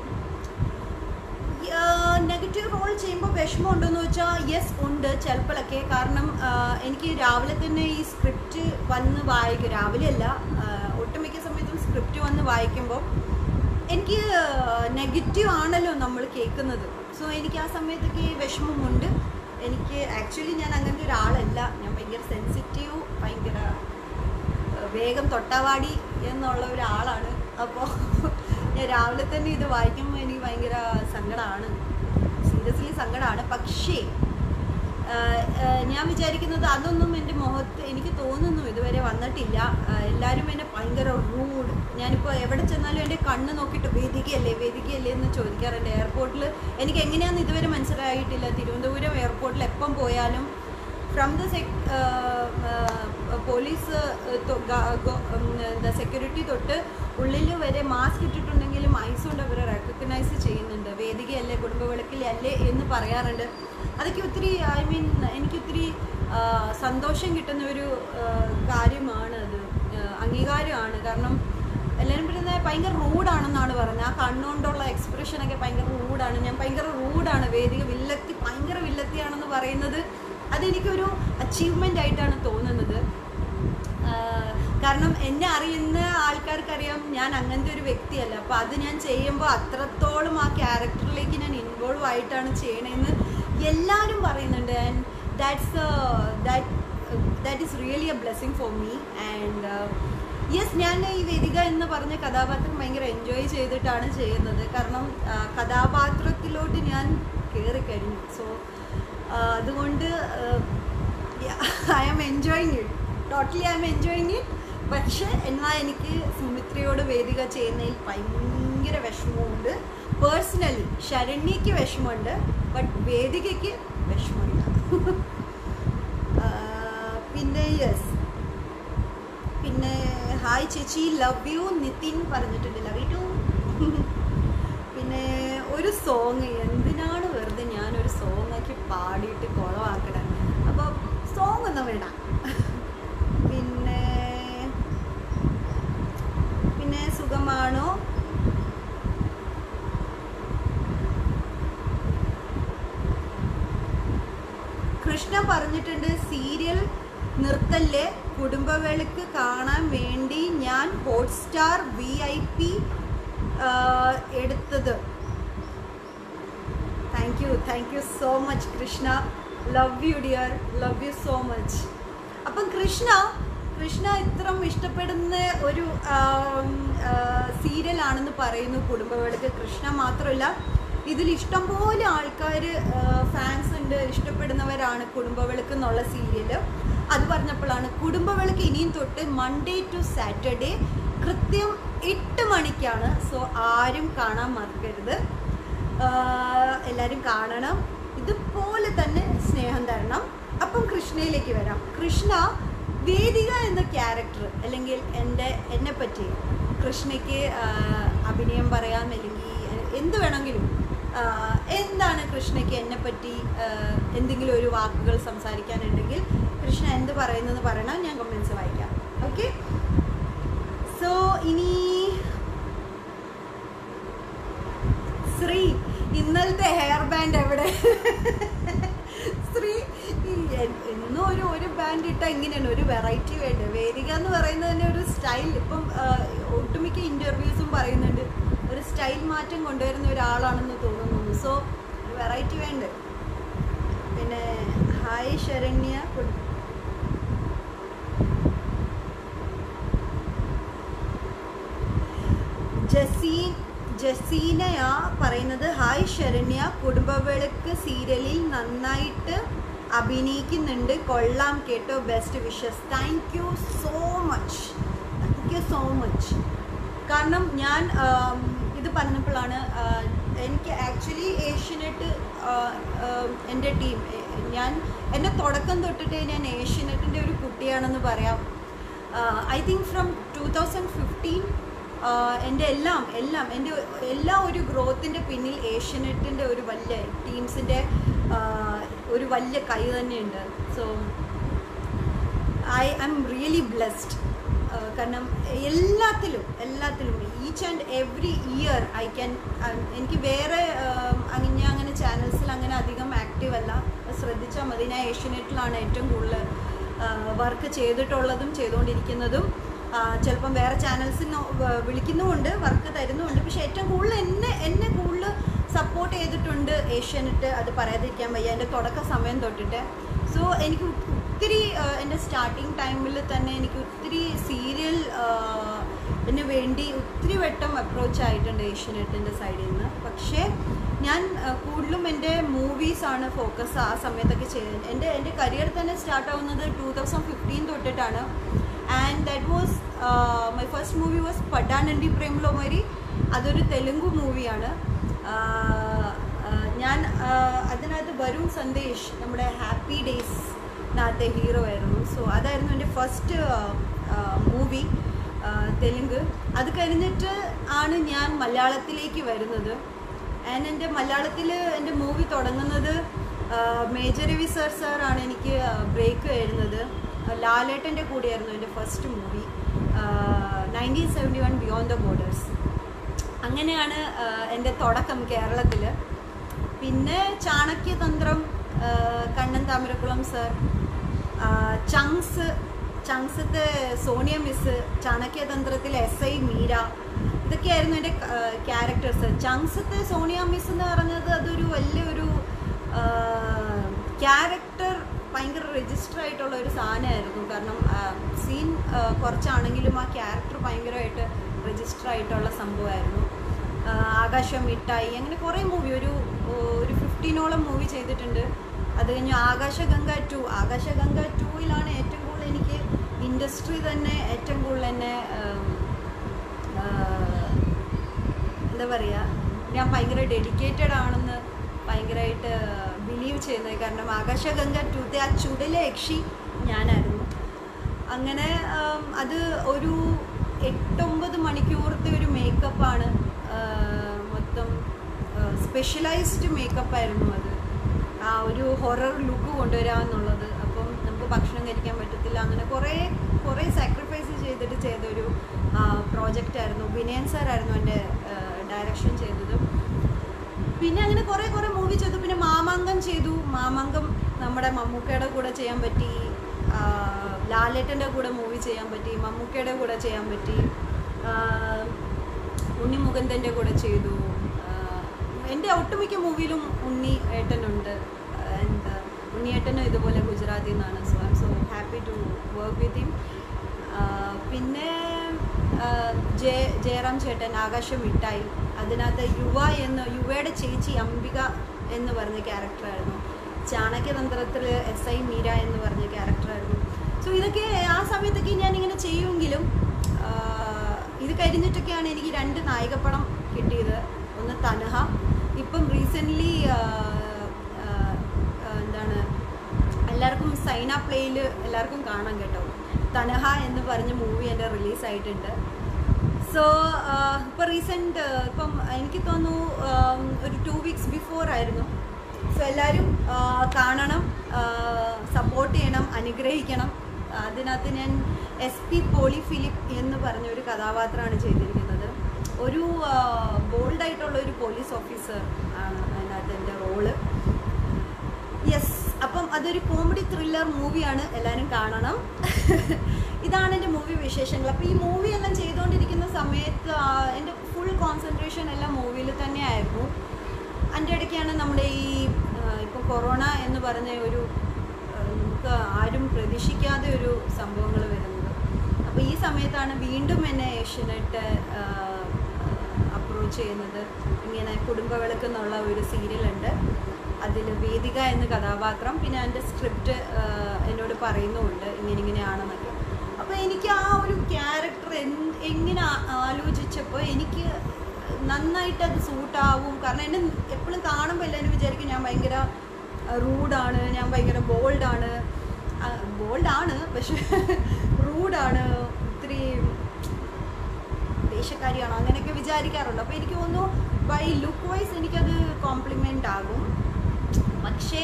നെഗറ്റീവ് റോൾ ചെയ്യുമ്പോൾ വിഷമം ഉണ്ടോയെന്ന് വെച്ചാൽ യെസ് ഉണ്ട് ചിലപ്പോഴൊക്കെ. കാരണം എനിക്ക് രാവിലെ തന്നെ ഈ സ്ക്രിപ്റ്റ് വന്ന് വായിക്കും, രാവിലെ അല്ല ഒട്ടുമിക്ക സമയത്തും സ്ക്രിപ്റ്റ് വന്ന് വായിക്കുമ്പോൾ എനിക്ക് നെഗറ്റീവ് ആണല്ലോ നമ്മൾ കേൾക്കുന്നത്. സോ എനിക്ക് ആ സമയത്തൊക്കെ വിഷമമുണ്ട്. എനിക്ക് ആക്ച്വലി ഞാൻ അങ്ങനത്തെ ഒരാളല്ല, ഞാൻ ഭയങ്കര സെൻസിറ്റീവ്, ഭയങ്കര വേഗം തൊട്ടാവാടി എന്നുള്ള ഒരാളാണ്. അപ്പോൾ ഞാൻ രാവിലെ തന്നെ ഇത് വായിക്കുമ്പോൾ എനിക്ക് ഭയങ്കര സങ്കടമാണ്, സീരിയസ്ലി സങ്കടമാണ്. പക്ഷേ ഞാൻ വിചാരിക്കുന്നത് അതൊന്നും എൻ്റെ മുഖത്ത് എനിക്ക് തോന്നുന്നു ഇതുവരെ വന്നിട്ടില്ല. എല്ലാവരും എന്നെ ഭയങ്കര റൂഡ്, ഞാനിപ്പോൾ എവിടെ ചെന്നാലും എൻ്റെ കണ്ണ് നോക്കിയിട്ട് വേദികയല്ലേ വേദികയല്ലേ എന്ന് ചോദിക്കാറുണ്ട്. എയർപോർട്ടിൽ എനിക്ക് എങ്ങനെയാണെന്ന് ഇതുവരെ മനസ്സിലായിട്ടില്ല. തിരുവനന്തപുരം എയർപോർട്ടിൽ എപ്പം പോയാലും ഫ്രം ദ പോലീസ് എന്താ സെക്യൂരിറ്റി തൊട്ട് ഉള്ളിൽ വരെ മാസ്ക് ഇട്ടിട്ടുണ്ടെങ്കിലും ഐസ് കൊണ്ട് അവരെ റെക്കഗ്നൈസ് ചെയ്യുന്നുണ്ട്. വേദികയല്ലേ, കുടുംബവിളക്കിലല്ലേ എന്ന് പറയാറുണ്ട്. അതൊക്കെ ഒത്തിരി ഐ മീൻ എനിക്ക് ഒത്തിരി സന്തോഷം കിട്ടുന്ന ഒരു കാര്യമാണ്, അത് അംഗീകാരമാണ്. കാരണം എല്ലാവരും പറയുന്നത് ഭയങ്കര റൂഡാണെന്നാണ് പറയുന്നത്. ആ കണ്ണുകൊണ്ടുള്ള എക്സ്പ്രഷനൊക്കെ ഭയങ്കര റൂഡാണ്, ഞാൻ ഭയങ്കര റൂഡാണ്, വേദിക വില്ലത്തി ഭയങ്കര വില്ലത്തിയാണെന്ന് പറയുന്നത് അതെനിക്കൊരു അച്ചീവ്മെൻ്റ് ആയിട്ടാണ് തോന്നുന്നത്. കാരണം എന്നെ അറിയുന്ന ആൾക്കാർക്കറിയാം ഞാൻ അങ്ങനത്തെ ഒരു വ്യക്തിയല്ല. അപ്പോൾ അത് ഞാൻ ചെയ്യുമ്പോൾ അത്രത്തോളം ആ ക്യാരക്ടറിലേക്ക് ഞാൻ ഇൻവോൾവ് ആയിട്ടാണ് ചെയ്യണമെന്ന് എല്ലാവരും പറയുന്നുണ്ട്. And that's that that is really a blessing for me. And yes, ഞാൻ ഈ വേദിക എന്ന് പറഞ്ഞ കഥാപാത്രം ഭയങ്കര എൻജോയ് ചെയ്തിട്ടാണ് ചെയ്യുന്നത്. കാരണം കഥാപാത്രത്തിലോട്ട് ഞാൻ കയറിക്കഴിഞ്ഞു. സോ അതുകൊണ്ട് I am enjoying it, totally I am enjoying it. പക്ഷെ എന്നാൽ എനിക്ക് സുമിത്രയോട് വേദിക ചെയ്യുന്നതിൽ ഭയങ്കര വിഷമമുണ്ട്. പേഴ്സണലി ശരണ്യയ്ക്ക് വിഷമമുണ്ട്, ബട്ട് വേദികയ്ക്ക് വിഷമമില്ല. പിന്നെ യെസ്, പിന്നെ ഹായ് ചേച്ചി, ലവ് യു നിതിൻ പറഞ്ഞിട്ടുണ്ട്, ലവ് യു ടു. പിന്നെ ഒരു സോങ്, എന്തിനാണ് വെറുതെ ഞാനൊരു സോങ്ങാക്കി പാടിയിട്ട് കുളമാക്കണം. അപ്പോൾ സോങ് ഒന്നും വേണ്ട. പിന്നെ പിന്നെ സുഖമാണോ? കൃഷ്ണ പറഞ്ഞിട്ടുണ്ട് സീരിയൽ നിർത്തല്ലേ, കുടുംബവിളക്ക് കാണാൻ വേണ്ടി ഞാൻ ഹോട്ട്സ്റ്റാർ വി ഐ പി എടുത്തത്. Thank you thank you so much Krishna, love you dear, love you so much. അപ്പം കൃഷ്ണ കൃഷ്ണ ഇത്രയും ഇഷ്ടപ്പെടുന്ന ഒരു സീരിയലാണെന്ന് പറയുന്നു കുടുംബവിളക്ക്. കൃഷ്ണ മാത്രമല്ല, ഇതിൽ ഇഷ്ടംപോലെ ആൾക്കാർ ഫാൻസ് ഉണ്ട്, ഇഷ്ടപ്പെടുന്നവരാണ് കുടുംബവിളക്ക് എന്നുള്ള സീരിയൽ. അത് പറഞ്ഞപ്പോഴാണ് കുടുംബവിളക്ക് ഇനിയും തൊട്ട് മൺഡേ ടു സാറ്റർഡേ കൃത്യം എട്ട് മണിക്കാണ്. സോ ആരും കാണാൻ മറക്കരുത്, എല്ലാവരും കാണണം. ഇതുപോലെ തന്നെ സ്നേഹം തരണം. അപ്പം കൃഷ്ണയിലേക്ക് വരാം. കൃഷ്ണ വേദിക എന്ന ക്യാരക്ടർ അല്ലെങ്കിൽ എൻ്റെ എന്നെ പറ്റി കൃഷ്ണയ്ക്ക് അഭിനയം പറയാം, അല്ലെങ്കിൽ എന്ത് വേണമെങ്കിലും. എന്താണ് കൃഷ്ണയ്ക്ക് എന്നെ പറ്റി എന്തെങ്കിലും ഒരു വാക്കുകൾ സംസാരിക്കാനുണ്ടെങ്കിൽ കൃഷ്ണ എന്ത് പറയുന്നതെന്ന് പറയണം, ഞാൻ കമൻസ് വായിക്കാം. ഓക്കെ, സോ ഇനി ശ്രീ, ഇന്നലത്തെ ഹെയർ ബാൻഡ് എവിടെ? ശ്രീ എന്നും ഒരു ഒരു ബാൻഡ് ഇട്ടാൽ ഇങ്ങനെയാണ്, ഒരു വെറൈറ്റി വേണ്ട. വേദിക എന്ന് പറയുന്നത് തന്നെ ഒരു സ്റ്റൈൽ. ഇപ്പം ഒട്ടുമിക്ക ഇൻ്റർവ്യൂസും പറയുന്നുണ്ട് ഒരു സ്റ്റൈൽ മാറ്റം കൊണ്ടുവരുന്ന ഒരാളാണെന്ന് തോന്നുന്നു. സോ വെറൈറ്റി വേണ്ട. പിന്നെ ഹായ് ശരണ്യ, ജസീൻ ജസീനയാ പറയുന്നത് ഹായ് ശരണ്യ, കുടുംബവിളക്ക് സീരിയലിൽ നന്നായിട്ട് അഭിനയിക്കുന്നുണ്ട്, കൊള്ളാം കേട്ടോ, best wishes. Thank you so much, thank you so much. കാരണം ഞാൻ ഇത് പറഞ്ഞപ്പോഴാണ് എനിക്ക് ആക്ച്വലി ഏഷ്യനെറ്റ് എൻ്റെ ടീം, ഞാൻ എൻ്റെ തുടക്കം തൊട്ടിട്ട് ഞാൻ ഏഷ്യനെറ്റിൻ്റെ ഒരു കുട്ടിയാണെന്ന് പറയാം. I think from two thousand fifteen എൻ്റെ എല്ലാം എല്ലാം എൻ്റെ എല്ലാ ഒരു ഗ്രോത്തിൻ്റെ പിന്നിൽ ഏഷ്യനെറ്റിൻ്റെ ഒരു വലിയ ടീംസിൻ്റെ ഒരു വലിയ കൈ തന്നെയുണ്ട്. So I am really blessed. കാരണം എല്ലാത്തിലും എല്ലാത്തിലും each and every year I can, എനിക്ക് വേറെ അങ്ങനെ അങ്ങനെ ചാനൽസിൽ അങ്ങനെ അധികം ആക്റ്റീവ് അല്ല, ശ്രദ്ധിച്ചാൽ മതി. ഞാൻ ഏഷ്യനെറ്റിലാണ് ഏറ്റവും കൂടുതൽ വർക്ക് ചെയ്തിട്ടുള്ളതും ചെയ്തുകൊണ്ടിരിക്കുന്നതും. ചിലപ്പം വേറെ ചാനൽസിൽ വിളിക്കുന്നുമുണ്ട്, വർക്ക് തരുന്നുമുണ്ട്. പക്ഷെ ഏറ്റവും കൂടുതൽ എന്നെ എന്നെ കൂടുതൽ സപ്പോർട്ട് ചെയ്തിട്ടുണ്ട് ഏഷ്യാനെറ്റ്, അത് പറയാതിരിക്കാൻ വയ്യ, എൻ്റെ തുടക്ക സമയം തൊട്ടിട്ട്. സോ എനിക്ക് ഒത്തിരി എൻ്റെ സ്റ്റാർട്ടിങ് ടൈമിൽ തന്നെ എനിക്ക് ഒത്തിരി സീരിയൽ ന് വേണ്ടി ഒത്തിരി വട്ടം അപ്രോച്ച് ആയിട്ടുണ്ട് ഏഷ്യാനെറ്റിൻ്റെ സൈഡിൽ നിന്ന്. പക്ഷേ ഞാൻ കൂടുതലും എൻ്റെ മൂവീസാണ് ഫോക്കസ് ആ സമയത്തൊക്കെ ചെയ്യുന്നത്. എൻ്റെ എൻ്റെ കരിയർ തന്നെ സ്റ്റാർട്ട് ആവുന്നത് ടൂ തൗസൻഡ് ഫിഫ്റ്റീൻ തൊട്ടിട്ടാണ്. And that was my first movie was Padaanandi Premalo Mari. അതൊരു തെലുങ്കു മൂവിയാണ്. ഞാൻ അതിനകത്ത് വരുൺ സന്ദേശ്, നമ്മുടെ ഹാപ്പി ഡേയ്സ് നാത്തെ ഹീറോ ആയിരുന്നു. സോ അതായിരുന്നു എൻ്റെ ഫസ്റ്റ് മൂവി തെലുങ്ക്. അത് കഴിഞ്ഞിട്ട് ആണ് ഞാൻ മലയാളത്തിലേക്ക് വരുന്നത്. ആൻഡ് എൻ്റെ മലയാളത്തിൽ എൻ്റെ മൂവി തുടങ്ങുന്നത് മേജർ രവി സർ സാറാണ് എനിക്ക് ബ്രേക്ക് വരുന്നത്. ലാലേട്ടൻ്റെ കൂടെയായിരുന്നു എൻ്റെ first movie, nineteen seventy one Beyond the Borders. അങ്ങനെയാണ് എൻ്റെ തുടക്കം കേരളത്തിൽ. പിന്നെ ചാണക്യതന്ത്രം, കണ്ണൻ താമരക്കുളം സർ, ചങ്സ് ചങ്സത്തെ സോണിയ മിസ്, ചാണക്യതന്ത്രത്തിലെ എസ് ഐ മീര, ഇതൊക്കെയായിരുന്നു എൻ്റെ ക്യാരക്ടേഴ്സ്. ചങ്സത്തെ സോണിയ മിസ് എന്ന് പറഞ്ഞത് അതൊരു വലിയൊരു ക്യാരക്ടർ, ഭയങ്കര രജിസ്റ്റർ ആയിട്ടുള്ള ഒരു സാധനമായിരുന്നു. കാരണം സീൻ കുറച്ചാണെങ്കിലും ആ ക്യാരക്ടർ ഭയങ്കരമായിട്ട് രജിസ്റ്റർ ആയിട്ടുള്ള സംഭവമായിരുന്നു. ആകാശം മിഠായി, അങ്ങനെ കുറേ മൂവി, ഒരു ഒരു ഫിഫ്റ്റീനോളം മൂവി ചെയ്തിട്ടുണ്ട്. അത് കഴിഞ്ഞ് ആകാശഗംഗ ടു ആകാശഗംഗ ടൂയിലാണ് ഏറ്റവും കൂടുതൽ എനിക്ക് ഇൻഡസ്ട്രി തന്നെ ഏറ്റവും കൂടുതൽ എന്നെ എന്താ പറയുക, ഞാൻ ഭയങ്കര ഡെഡിക്കേറ്റഡ് ആണെന്ന് ഭയങ്കരമായിട്ട് ബിലീവ് ചെയ്യുന്നത്. കാരണം ആകാശഗംഗ ടൂത്തെ ആ ചുടലെ യക്ഷി ഞാനായിരുന്നു. അങ്ങനെ അത് ഒരു എട്ടൊമ്പത് മണിക്കൂറത്തെ ഒരു മേക്കപ്പാണ്, മൊത്തം സ്പെഷ്യലൈസ്ഡ് മേക്കപ്പായിരുന്നു അത്. ആ ഒരു ഹൊറർ ലുക്ക് കൊണ്ടുവരിക എന്നുള്ളത്. അപ്പം നമുക്ക് ഭക്ഷണം കഴിക്കാൻ പറ്റത്തില്ല, അങ്ങനെ കുറേ കുറേ സാക്രിഫൈസ് ചെയ്തിട്ട് ചെയ്തൊരു പ്രോജക്റ്റായിരുന്നു. വിനയൻ സാറായിരുന്നു എൻ്റെ ഡയറക്ഷൻ ചെയ്തത്. പിന്നെ അങ്ങനെ കുറേ കുറേ മൂവി ചെയ്തു. പിന്നെ മാമാങ്കം ചെയ്തു. മാമാങ്കം നമ്മുടെ മമ്മൂക്കയുടെ കൂടെ ചെയ്യാൻ പറ്റി, ലാലേട്ടൻ്റെ കൂടെ മൂവി ചെയ്യാൻ പറ്റി, മമ്മൂക്കയുടെ കൂടെ ചെയ്യാൻ പറ്റി, ഉണ്ണി മുകുന്ദൻ്റെ കൂടെ ചെയ്തു. എൻ്റെ ഒട്ടുമിക്ക മൂവിയിലും ഉണ്ണി ഏട്ടനുണ്ട്. ആൻഡ് ഉണ്ണിയേട്ടനും ഇതുപോലെ ഗുജറാത്തിൽ നിന്നാണ്. So I am so happy to work with him. പിന്നെ ജയ ജയറാം ചേട്ടൻ, ആകാശം മിഠായി, അതിനകത്ത് യുവ എന്ന് യുവയുടെ ചേച്ചി അംബിക എന്ന് പറഞ്ഞ ക്യാരക്ടറായിരുന്നു. ചാണക്യതന്ത്രത്തിൽ എസ് ഐ മീര എന്ന് പറഞ്ഞ ക്യാരക്ടറായിരുന്നു. സോ ഇതൊക്കെ ആ സമയത്തൊക്കെ ഞാനിങ്ങനെ ചെയ്യുമെങ്കിലും ഇത് കഴിഞ്ഞിട്ടൊക്കെയാണ് എനിക്ക് രണ്ട് നായികപ്പടം കിട്ടിയത്. ഒന്ന് തനഹ, ഇപ്പം റീസെൻ്റ്ലി എന്താണ് എല്ലാവർക്കും സൈന പ്ലേയിൽ എല്ലാവർക്കും കാണാൻ കേട്ടോ, തനഹ എന്ന് പറഞ്ഞ മൂവി എൻ്റെ റിലീസായിട്ടുണ്ട്. സോ ഇപ്പോൾ റീസെൻറ്റ് ഇപ്പം എനിക്ക് തോന്നുന്നു ഒരു ടു വീക്സ് ബിഫോർ ആയിരുന്നു. സോ എല്ലാവരും കാണണം, സപ്പോർട്ട് ചെയ്യണം, അനുഗ്രഹിക്കണം. അതിനകത്ത് ഞാൻ എസ് പി പോളി ഫിലിപ്പ് എന്ന് പറഞ്ഞൊരു കഥാപാത്രമാണ് ചെയ്തിരിക്കുന്നത്. ഒരു ബോൾഡായിട്ടുള്ള ഒരു പോലീസ് ഓഫീസർ ആണ് അതിനകത്ത് എൻ്റെ റോള്. യെസ്, അപ്പം അതൊരു കോമഡി ത്രില്ലർ മൂവിയാണ്, എല്ലാവരും കാണണം. ഇതാണ് എൻ്റെ മൂവി വിശേഷങ്ങൾ. അപ്പോൾ ഈ മൂവി എല്ലാം ചെയ്തുകൊണ്ടിരിക്കുന്ന സമയത്ത് എൻ്റെ ഫുൾ കോൺസെൻട്രേഷൻ എല്ലാം മൂവിയിൽ തന്നെയായിരുന്നു. അതിൻ്റെ ഇടയ്ക്കാണ് നമ്മുടെ ഈ ഇപ്പോൾ കൊറോണ എന്ന് പറഞ്ഞ ഒരു നമുക്ക് ആരും പ്രതീക്ഷിക്കാതെ ഒരു സംഭവങ്ങൾ വരുന്നത്. അപ്പോൾ ഈ സമയത്താണ് വീണ്ടും എന്നെ ഏഷ്യനെറ്റ് അപ്രോച്ച് ചെയ്യുന്നത്. ഇങ്ങനെ കുടുംബവിളക്ക് എന്നുള്ള ഒരു സീരിയലുണ്ട്, അതിൽ വേദിക എന്ന കഥാപാത്രം, പിന്നെ അതിൻ്റെ സ്ക്രിപ്റ്റ് എന്നോട് പറയുന്നുമുണ്ട് ഇങ്ങനെ ഇങ്ങനെയാണെന്നൊക്കെ. അപ്പോൾ എനിക്ക് ആ ഒരു ക്യാരക്ടർ എങ്ങനെ ആലോചിച്ചപ്പോൾ എനിക്ക് നന്നായിട്ട് അത് സൂട്ടാവും. കാരണം എന്നെ എപ്പോഴും കാണുമ്പോൾ എല്ലാവരും വിചാരിക്കും ഞാൻ ഭയങ്കര റൂഡാണ്, ഞാൻ ഭയങ്കര ബോൾഡാണ്. ബോൾഡാണ് പക്ഷെ റൂഡാണ്, ഒത്തിരി ദേശക്കാരിയാണോ അങ്ങനെയൊക്കെ വിചാരിക്കാറുണ്ട്. അപ്പോൾ എനിക്ക് തോന്നുന്നു ബൈ ലുക്ക് വൈസ് എനിക്കത് കോംപ്ലിമെൻ്റ് ആകും. പക്ഷേ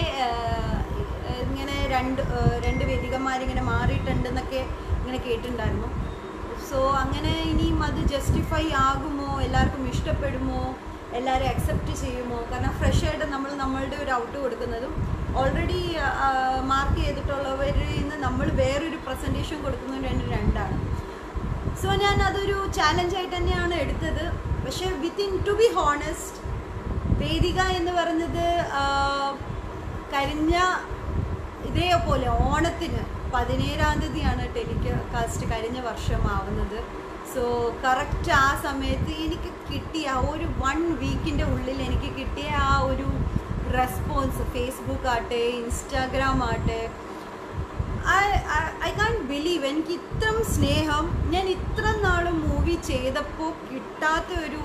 ഇങ്ങനെ രണ്ട് രണ്ട് വേദികന്മാരിങ്ങനെ മാറിയിട്ടുണ്ടെന്നൊക്കെ ഇങ്ങനെ കേട്ടിട്ടുണ്ടായിരുന്നു. സോ അങ്ങനെ ഇനിയും അത് ജസ്റ്റിഫൈ ആകുമോ, എല്ലാവർക്കും ഇഷ്ടപ്പെടുമോ, എല്ലാവരും അക്സെപ്റ്റ് ചെയ്യുമോ? കാരണം ഫ്രഷ് ആയിട്ട് നമ്മൾ നമ്മളുടെ ഒരു ഔട്ട് കൊടുക്കുന്നതും ഓൾറെഡി മാർക്ക് ചെയ്തിട്ടുള്ളവരിൽ നിന്ന് നമ്മൾ വേറൊരു പ്രസൻറ്റേഷൻ കൊടുക്കുന്നതും രണ്ട് രണ്ടാണ്. സോ ഞാൻ അതൊരു ചാലഞ്ചായിട്ട് തന്നെയാണ് എടുത്തത്. പക്ഷേ within to be honest, Vedika എന്ന് പറഞ്ഞത് കഴിഞ്ഞ ഇതേപോലെ ഓണത്തിന് പതിനേഴാം തീയതിയാണ് ടെലികാസ്റ്റ് കഴിഞ്ഞ വർഷം ആവുന്നത്. സോ കറക്റ്റ് ആ സമയത്ത് എനിക്ക് കിട്ടിയ ഒരു വൺ വീക്കിൻ്റെ ഉള്ളിൽ എനിക്ക് കിട്ടിയ ആ ഒരു റെസ്പോൺസ്, ഫേസ്ബുക്ക് ആട്ടെ ഇൻസ്റ്റാഗ്രാം ആട്ടെ, ഐ ഐ കാൺ ബിലീവ്. എനിക്ക് ഇത്രയും സ്നേഹം ഞാൻ ഇത്ര നാളും മൂവി ചെയ്തപ്പോൾ കിട്ടാത്ത ഒരു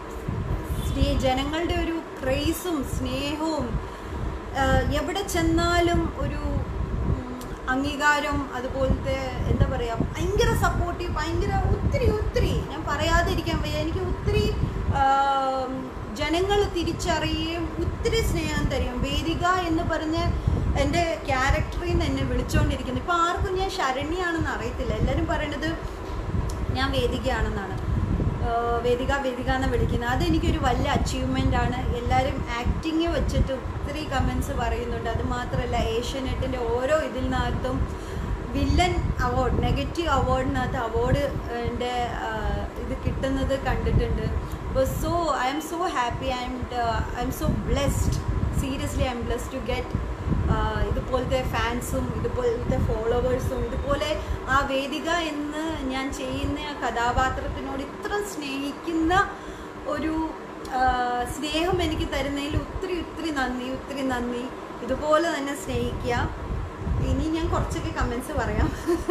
ജനങ്ങളുടെ ഒരു ക്രേസും സ്നേഹവും, എവിടെ ചെന്നാലും ഒരു അംഗീകാരം, അതുപോലത്തെ എന്താ പറയുക, ഭയങ്കര സപ്പോർട്ടീവ്, ഭയങ്കര ഒത്തിരി ഒത്തിരി ഞാൻ പറയാതിരിക്കാൻ വയ്യ. എനിക്ക് ഒത്തിരി ജനങ്ങൾ തിരിച്ചറിയുകയും ഒത്തിരി സ്നേഹം തരും. വേദിക എന്ന് പറഞ്ഞ് എൻ്റെ ക്യാരക്ടറിൽ നിന്ന് എന്നെ വിളിച്ചുകൊണ്ടിരിക്കുന്നു. ഇപ്പോൾ ആർക്കും ഞാൻ ശരണ്യാണെന്ന് അറിയത്തില്ല. എല്ലാവരും പറയണത് ഞാൻ വേദികയാണെന്നാണ്. വേദിക വേദിക എന്ന് വിളിക്കുന്നത്. അതെനിക്കൊരു വലിയ അച്ചീവ്മെൻ്റ് ആണ്. എല്ലാവരും ആക്ടിങ് വെച്ചിട്ട് ഒത്തിരി കമൻസ് പറയുന്നുണ്ട്. അതുമാത്രമല്ല ഏഷ്യാനെറ്റിൻ്റെ ഓരോ ഇതിൽ നിന്നകത്തും വില്ലൻ അവാർഡ്, നെഗറ്റീവ് അവാർഡിനകത്ത് അവാർഡ് എൻ്റെ ഇത് കിട്ടുന്നത് കണ്ടിട്ടുണ്ട്. അപ്പോൾ so I am so happy and I am so blessed. Seriously I am blessed to get ഇതുപോലത്തെ ഫാൻസും ഇതുപോലത്തെ ഫോളോവേഴ്സും, ഇതുപോലെ ആ വേദിക എന്ന് ഞാൻ ചെയ്യുന്ന കഥാപാത്രത്തിനോട് ഇത്ര സ്നേഹിക്കുന്ന ഒരു സ്നേഹം എനിക്ക് തരുന്നതിൽ ഒത്തിരി ഒത്തിരി നന്ദി, ഒത്തിരി നന്ദി. ഇതുപോലെ തന്നെ സ്നേഹിക്കുക. ഇനി ഞാൻ കുറച്ചൊക്കെ കമൻസ് പറയാം.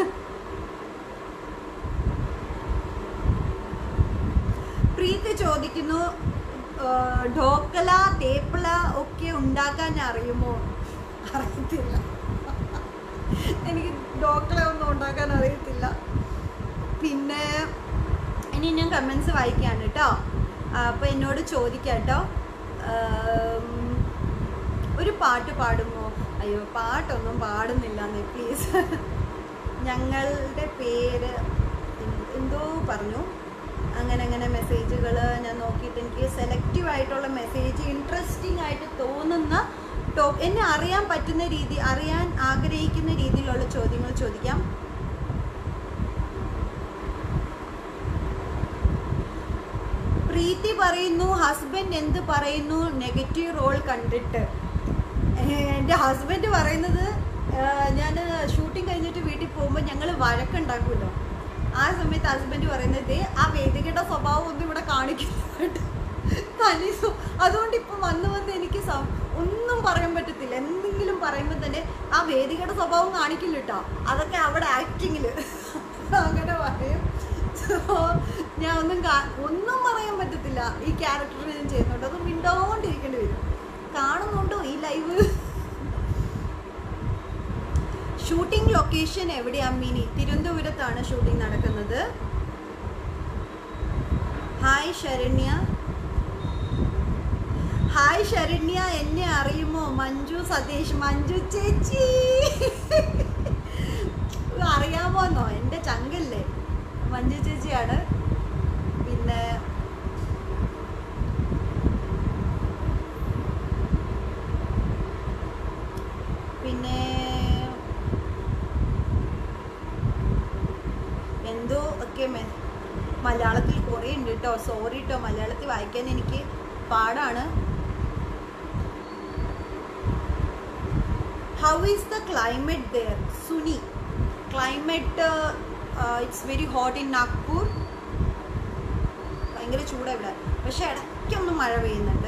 പ്രീതി ചോദിക്കുന്നു, ഢോക്കല തേപ്പള ഒക്കെ ഉണ്ടാക്കാൻ അറിയുമോ? അറിയത്തില്ല, എനിക്ക് ഢോക്കല ഒന്നും ഉണ്ടാക്കാൻ അറിയത്തില്ല. പിന്നെ ഇനി ഞാൻ കമൻസ് വായിക്കാണ് കേട്ടോ. അപ്പോൾ എന്നോട് ചോദിക്കാം കേട്ടോ, ഒരു പാട്ട് പാടുമോ? അയ്യോ, പാട്ടൊന്നും പാടുന്നില്ലെന്നേ, പ്ലീസ്. ഞങ്ങളുടെ പേര് എന്തോ പറഞ്ഞു, അങ്ങനെ അങ്ങനെ മെസ്സേജുകൾ ഞാൻ നോക്കിയിട്ട് എനിക്ക് സെലക്റ്റീവ് ആയിട്ടുള്ള മെസ്സേജ്, ഇൻട്രസ്റ്റിംഗ് ആയിട്ട് തോന്നുന്ന ടോ എന്നെ അറിയാൻ പറ്റുന്ന രീതി, അറിയാൻ ആഗ്രഹിക്കുന്ന രീതിയിലുള്ള ചോദ്യങ്ങൾ ചോദിക്കാം. പ്രീതി പറയുന്നു, ഹസ്ബൻഡ് എന്ത് പറയുന്നു നെഗറ്റീവ് റോൾ കണ്ടിട്ട്? എൻ്റെ ഹസ്ബൻഡ് പറയുന്നത്, ഞാൻ ഷൂട്ടിങ് കഴിഞ്ഞിട്ട് വീട്ടിൽ പോകുമ്പോൾ ഞങ്ങൾ വഴക്കുണ്ടാക്കുമല്ലോ, ആ സമയത്ത് ഹസ്ബൻഡ് പറയുന്നത് ആ വേദികയുടെ സ്വഭാവം ഒന്നും ഇവിടെ കാണിക്കുന്നുണ്ട് തനി. അതുകൊണ്ട് ഇപ്പം വന്ന് വന്ന് എനിക്ക് ഒന്നും പറയാൻ പറ്റത്തില്ല. എന്തെങ്കിലും പറയുമ്പോൾ തന്നെ ആ വേദികയുടെ സ്വഭാവം കാണിക്കില്ല കേട്ടോ, അതൊക്കെ അവിടെ ആക്ടിങ്ങിൽ അങ്ങനെ പറയും. സോ ഞാൻ ഒന്നും ഒന്നും പറയാൻ പറ്റത്തില്ല. ഈ ക്യാരക്ടർ ഞാൻ ചെയ്യുന്നുണ്ട്, അതും മിണ്ടാണ്ടിരിക്കേണ്ടി വരും. കാണുന്നുണ്ടോ ഈ ലൈവ്? ഷൂട്ടിംഗ് ലൊക്കേഷൻ എവിടെയാണ് മിനി? തിരുവനന്തപുരത്താണ് ഷൂട്ടിംഗ് നടക്കുന്നത്. ഹായ് ശരണ്യ. ഹായ് ശരണ്യ, എന്നെ അറിയുമോ? മഞ്ജു സതീഷ്. മഞ്ജു ചേച്ചി അറിയാമോന്നോ? എൻ്റെ ചങ്കല്ലേ മഞ്ജു ചേച്ചിയാണ്. പിന്നെ പിന്നെ എന്തോ ഒക്കെ മലയാളത്തിൽ കുറേ ഉണ്ട് കേട്ടോ. സോറി കേട്ടോ, മലയാളത്തിൽ വായിക്കാൻ എനിക്ക് പാടാണ്. How is the climate there? Suni, climate it's very hot in Nagpur. ഭയങ്കര ചൂടാണ് ഇവിടെ, പക്ഷെ ഇടയ്ക്കൊന്നും മഴ പെയ്യുന്നുണ്ട്.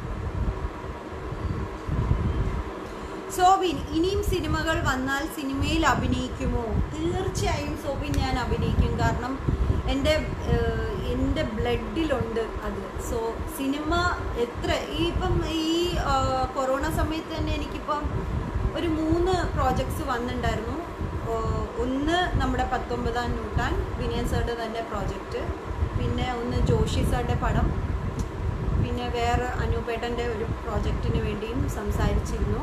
സോബിൻ, ഇനിയും സിനിമകൾ വന്നാൽ സിനിമയിൽ അഭിനയിക്കുമോ? തീർച്ചയായും സോബിൻ, ഞാൻ അഭിനയിക്കും. കാരണം എൻ്റെ എൻ്റെ ബ്ലഡിലുണ്ട് അത്. സോ സിനിമ എത്ര ഈ ഇപ്പം ഈ കൊറോണ സമയത്ത് തന്നെ എനിക്കിപ്പം ഒരു മൂന്ന് പ്രോജക്ട്സ് വന്നിട്ടുണ്ടായിരുന്നു. ഒന്ന് നമ്മുടെ പത്തൊമ്പതാം നൂറ്റാൻ വിനയൻ സാറുടെ തന്നെ പ്രോജക്റ്റ്, പിന്നെ ഒന്ന് ജോഷി സാറുടെ പടം, പിന്നെ വേറെ അനൂപേട്ടൻ്റെ ഒരു പ്രോജക്റ്റിന് വേണ്ടിയും സംസാരിച്ചിരുന്നു.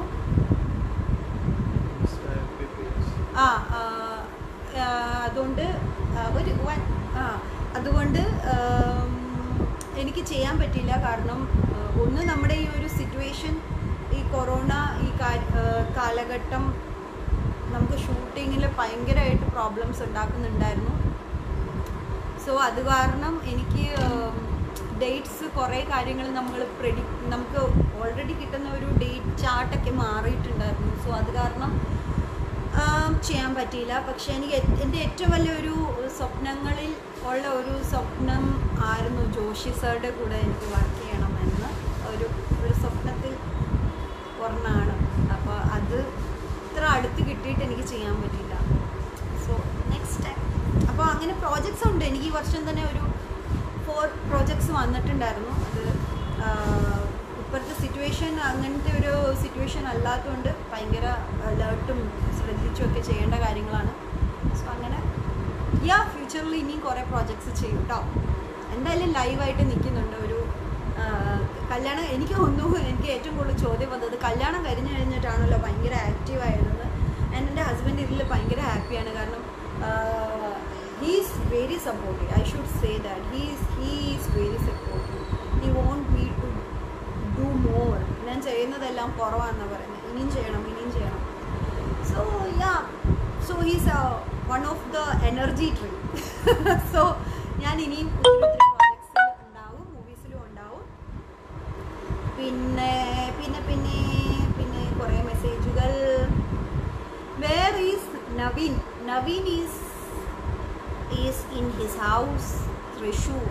ആ അതുകൊണ്ട് ഒരു ആ അതുകൊണ്ട് എനിക്ക് ചെയ്യാൻ പറ്റില്ല. കാരണം ഒന്ന് നമ്മുടെ ഈ ഒരു സിറ്റുവേഷൻ, ഈ കൊറോണ ഈ കാലഘട്ടം നമുക്ക് ഷൂട്ടിങ്ങിൽ ഭയങ്കരമായിട്ട് പ്രോബ്ലംസ് ഉണ്ടാക്കുന്നുണ്ടായിരുന്നു. സോ അത് കാരണം എനിക്ക് ഡേറ്റ്സ് കുറേ കാര്യങ്ങൾ നമ്മൾ പ്രെഡി നമുക്ക് ഓൾറെഡി കിട്ടുന്ന ഒരു ഡേറ്റ് ചാർട്ടൊക്കെ മാറിയിട്ടുണ്ടായിരുന്നു. സോ അത് കാരണം ചെയ്യാൻ പറ്റിയില്ല. പക്ഷെ എനിക്ക് എൻ്റെ ഏറ്റവും വലിയൊരു സ്വപ്നങ്ങളിൽ ഉള്ള ഒരു സ്വപ്നം ആയിരുന്നു ജോഷി സാറുടെ കൂടെ എനിക്ക് വർക്ക് ചെയ്യണമെന്ന്. ഒരു ഒരു സ്വപ്നത്തിൽ ഒരെണ്ണമാണ്. അപ്പോൾ അത് ഇത്ര അടുത്ത് കിട്ടിയിട്ട് എനിക്ക് ചെയ്യാൻ പറ്റില്ല. So next time. അപ്പോൾ അങ്ങനെ പ്രോജക്ട്സ് ഉണ്ട് എനിക്ക്. ഈ വർഷം തന്നെ ഒരു ഫോർ പ്രോജക്ട്സ് വന്നിട്ടുണ്ടായിരുന്നു. അത് ഇപ്പോഴത്തെ സിറ്റുവേഷൻ അങ്ങനത്തെ ഒരു സിറ്റുവേഷൻ അല്ലാത്തതുകൊണ്ട് ഭയങ്കര അലേർട്ടും ശ്രദ്ധിച്ചുമൊക്കെ ചെയ്യേണ്ട കാര്യങ്ങളാണ്. സോ അങ്ങനെ യാ ഫ്യൂച്ചറിൽ ഇനിയും കുറേ പ്രോജക്ട്സ് ചെയ്യും കേട്ടോ. എന്തായാലും ലൈവായിട്ട് നിൽക്കുന്നുണ്ട്. ഒരു കല്യാണം എനിക്ക് ഒന്നും എനിക്ക് ഏറ്റവും കൂടുതൽ ചോദ്യം വന്നത് കല്യാണം കഴിഞ്ഞ് കഴിഞ്ഞിട്ടാണല്ലോ ഭയങ്കര ആക്റ്റീവായിരുന്നത്. എൻ്റെ ഹസ്ബൻഡ് ഇതിൽ ഭയങ്കര ഹാപ്പിയാണ്. കാരണം he is very supportive. I should say that he is he is very supportive. He want me to do more. ഞാൻ ചെയ്യുന്നതെല്ലാം കുറവാണെന്നാണ് പറയുന്നത്. ഇനിയും ചെയ്യണം ഇനിയും ചെയ്യണം. So yeah so he's one of the energy tree. സോ ഞാൻ ഇനിയും ഒത്തിരി ഒത്തിരി പ്രോജക്ട്സിൽ ഉണ്ടാവും, മൂവീസിലും ഉണ്ടാവും. പിന്നെ പിന്നെ പിന്നെ പിന്നെ കുറേ മെസ്സേജുകൾ. Where is Naveen? Naveen is is in his house Thrissur.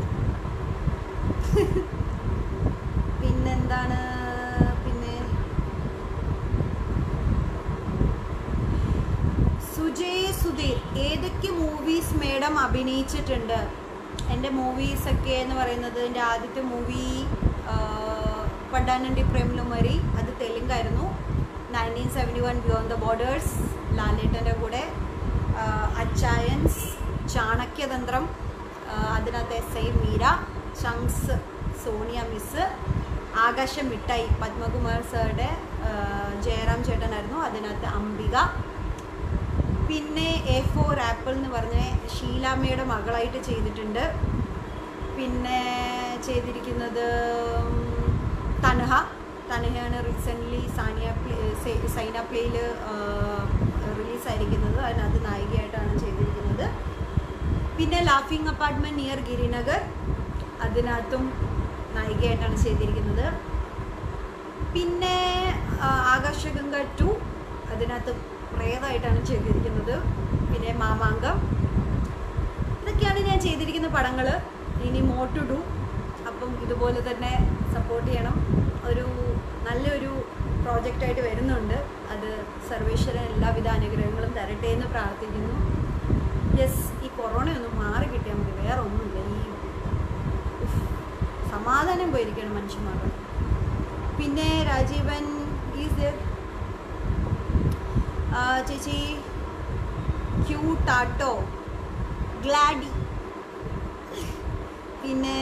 പിന്നെന്താണ്? പിന്നെ സുജയ് സുധീർ, ഏതൊക്കെ മൂവീസ് മേഡം അഭിനയിച്ചിട്ടുണ്ട്? എൻ്റെ മൂവീസൊക്കെ എന്ന് പറയുന്നത് എൻ്റെ ആദ്യത്തെ മൂവി പഡാനണ്ടി പ്രേംലുമരി, അത് തെലുങ്കായിരുന്നു. Nineteen seventy one Beyond the Borders, ലാലേട്ടൻ്റെ കൂടെ. അച്ചായൻസ്, ചാണക്യതന്ത്രം, അതിനകത്ത് S I Meera, Chunkzz Soniya miss, Aakasham Mittayi Padmakumar സാറുടെ Jayaram ചേട്ടനായിരുന്നു, അതിനകത്ത് അംബിക. പിന്നെ എ ഫോർ ആപ്പിൾ എന്ന് പറഞ്ഞ ഷീലാമ്മയുടെ മകളായിട്ട് ചെയ്തിട്ടുണ്ട്. പിന്നെ ചെയ്തിരിക്കുന്നത് തനഹ. തനഹയാണ് റീസെൻ്റ്ലി സാനിയ പ്ലേ സൈന പ്ലേയിൽ റിലീസായിരിക്കുന്നത്. അതിനകത്ത് നായികയായിട്ടാണ് ചെയ്തിരിക്കുന്നത്. പിന്നെ ലാഫിംഗ് അപ്പാർട്ട്മെൻറ്റ് നിയർ ഗിരിനഗർ, അതിനകത്തും നായികയായിട്ടാണ് ചെയ്തിരിക്കുന്നത്. പിന്നെ ആകാശഗംഗ ടു, അതിനകത്ത് പ്രേതമായിട്ടാണ് ചെയ്തിരിക്കുന്നത്. പിന്നെ മാമാങ്കം. ഇതൊക്കെയാണ് ഞാൻ ചെയ്തിരിക്കുന്ന പടങ്ങൾ. ഇനി മോർ ടു ഡു. അപ്പം ഇതുപോലെ തന്നെ സപ്പോർട്ട് ചെയ്യണം. ഒരു നല്ലൊരു പ്രോജക്റ്റായിട്ട് വരുന്നുണ്ട്. അത് സർവേശ്വരൻ എല്ലാവിധ അനുഗ്രഹങ്ങളും തരട്ടെ എന്ന് പ്രാർത്ഥിക്കുന്നു. യെസ്, ഈ കൊറോണ ഒന്ന് മാറി കിട്ടിയാൽ മതി, വേറെ ഒന്നുമില്ല. ഈ സമാധാനം പോയിരിക്കണം മനുഷ്യന്മാർക്ക്. പിന്നെ രാജീവൻ ഈസ് ചേച്ചി ക്യൂട്ടാട്ടോ, ഗ്ലാഡി. പിന്നെ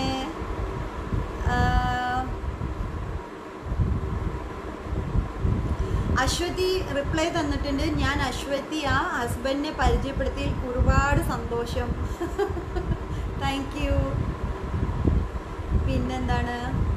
അശ്വതി റിപ്ലൈ തന്നിട്ടുണ്ട്. ഞാൻ അശ്വതി ആ ഹസ്ബൻഡിനെ പരിചയപ്പെടുത്തിയതിൽ ഒരുപാട് സന്തോഷം. Thank you. പിന്നെന്താണ്?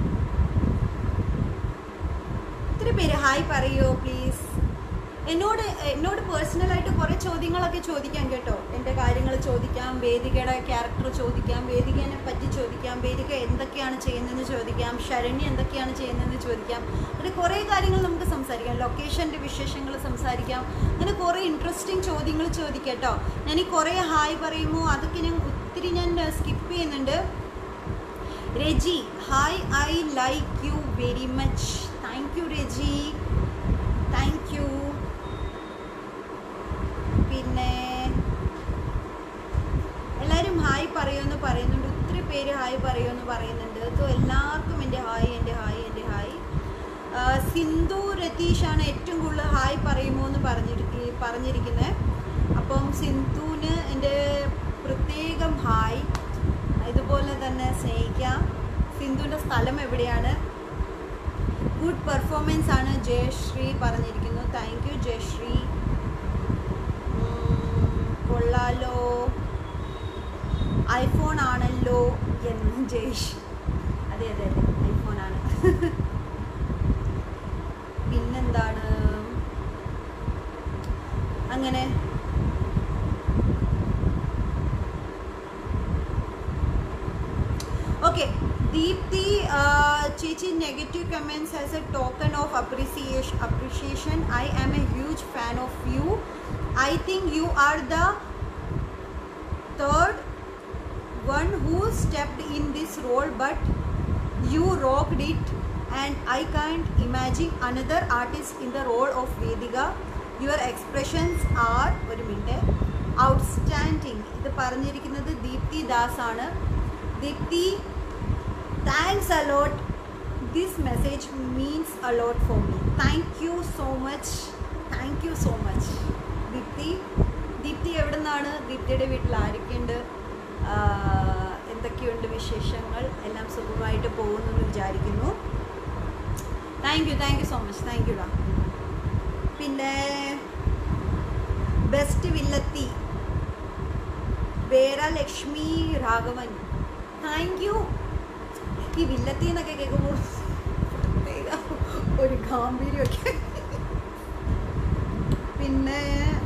ഇത്തിരി പേര് ഹായ് പറയുമോ പ്ലീസ്? എന്നോട് എന്നോട് പേഴ്സണലായിട്ട് കുറേ ചോദ്യങ്ങളൊക്കെ ചോദിക്കാം കേട്ടോ. എൻ്റെ കാര്യങ്ങൾ ചോദിക്കാം, വേദികയുടെ ക്യാരക്ടർ ചോദിക്കാം, വേദികനെ പറ്റി ചോദിക്കാം, വേദിക എന്തൊക്കെയാണ് ചെയ്യുന്നതെന്ന് ചോദിക്കാം, ശരണ്യ എന്തൊക്കെയാണ് ചെയ്യുന്നതെന്ന് ചോദിക്കാം. അങ്ങനെ കുറേ കാര്യങ്ങൾ നമുക്ക് സംസാരിക്കാം. ലൊക്കേഷൻ്റെ വിശേഷങ്ങൾ സംസാരിക്കാം. അങ്ങനെ കുറേ ഇൻട്രസ്റ്റിംഗ് ചോദ്യങ്ങൾ ചോദിക്കാം കേട്ടോ. ഞാൻ ഈ കുറേ ഹായ് പറയുമ്പോൾ അതൊക്കെ ഞാൻ ഒത്തിരി ഞാൻ സ്കിപ്പ് ചെയ്യുന്നുണ്ട്. Reji hi, I like you very much. Thank you Reji, thank you. പിന്നെ എല്ലാവരും ഹായ് പറയുമെന്ന് പറയുന്നുണ്ട്. ഒത്തിരി പേര് ഹായ് പറയുമെന്ന് പറയുന്നുണ്ട്. സോ എല്ലാവർക്കും എൻ്റെ ഹായ്, എൻ്റെ ഹായ്, എൻ്റെ ഹായ്. സിന്ധു രതീഷാണ് ഏറ്റവും കൂടുതൽ ഹായ് പറയുമോ എന്ന് പറഞ്ഞിരിക്ക പറഞ്ഞിരിക്കുന്നത്. അപ്പം സിന്ധുവിന് എൻ്റെ പ്രത്യേകം ഹായ്. ഇതുപോലെ തന്നെ സ്നേഹിക്കാം. സിന്ധുവിൻ്റെ സ്ഥലം എവിടെയാണ്? ഗുഡ് പെർഫോമൻസ് ആണ് ജയശ്രീ പറഞ്ഞിരിക്കുന്നു. Thank you Jayasree. കൊള്ളാലോ, ഐഫോൺ ആണല്ലോ എന്ന് ജയേഷ്. അതെ അതെ അതെ ഐഫോണാണ്. പിന്നെന്താണ്? അങ്ങനെ ഓക്കെ. ദീപ്തി ചേച്ചി, negative comments as a token of appreciation appreciation I am a huge fan of you. I think you are the third one who stepped in this role, but you rocked it and I can't imagine another artist in the role of Vedika. Your expressions are ഒരു minute outstanding. ഇത് പറഞ്ഞിരിക്കുന്നത് ദീപ്തി ദാസ് ആണ്. Deepthi, thanks a lot. This message means a lot for me. Thank you so much, thank you so much. Deepthi, Deepthi എവിടെ നിന്നാണ്? ദീപ്തിയുടെ വീട്ടിൽ ആരൊക്കെയുണ്ട്? എന്തൊക്കെയുണ്ട് വിശേഷങ്ങൾ? എല്ലാം സുഖമായിട്ട് പോകുമെന്ന് വിചാരിക്കുന്നു. Thank you, thank you so much, thank you ഡാ. പിന്നെ ബെസ്റ്റ് വില്ലത്തി വേര ലക്ഷ്മി രാഘവൻ, താങ്ക് യു. ഈ വില്ലത്തി എന്നൊക്കെ കേൾക്കുമ്പോൾ ഒരു ഗാംഭീര്യമൊക്കെ. പിന്നെ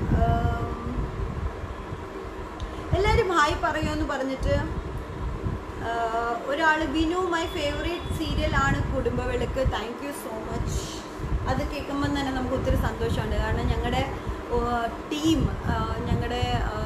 എല്ലാവരും ഹായ് പറയുമെന്ന് പറഞ്ഞിട്ട് ഒരാൾ വിനു മൈ ഫേവറേറ്റ് സീരിയൽ ആണ് Kudumbavilakku. Thank you so much. അത് കേൾക്കുമ്പം തന്നെ നമുക്ക് ഒത്തിരി സന്തോഷമുണ്ട്. കാരണം ഞങ്ങളുടെ ടീം, ഞങ്ങളുടെ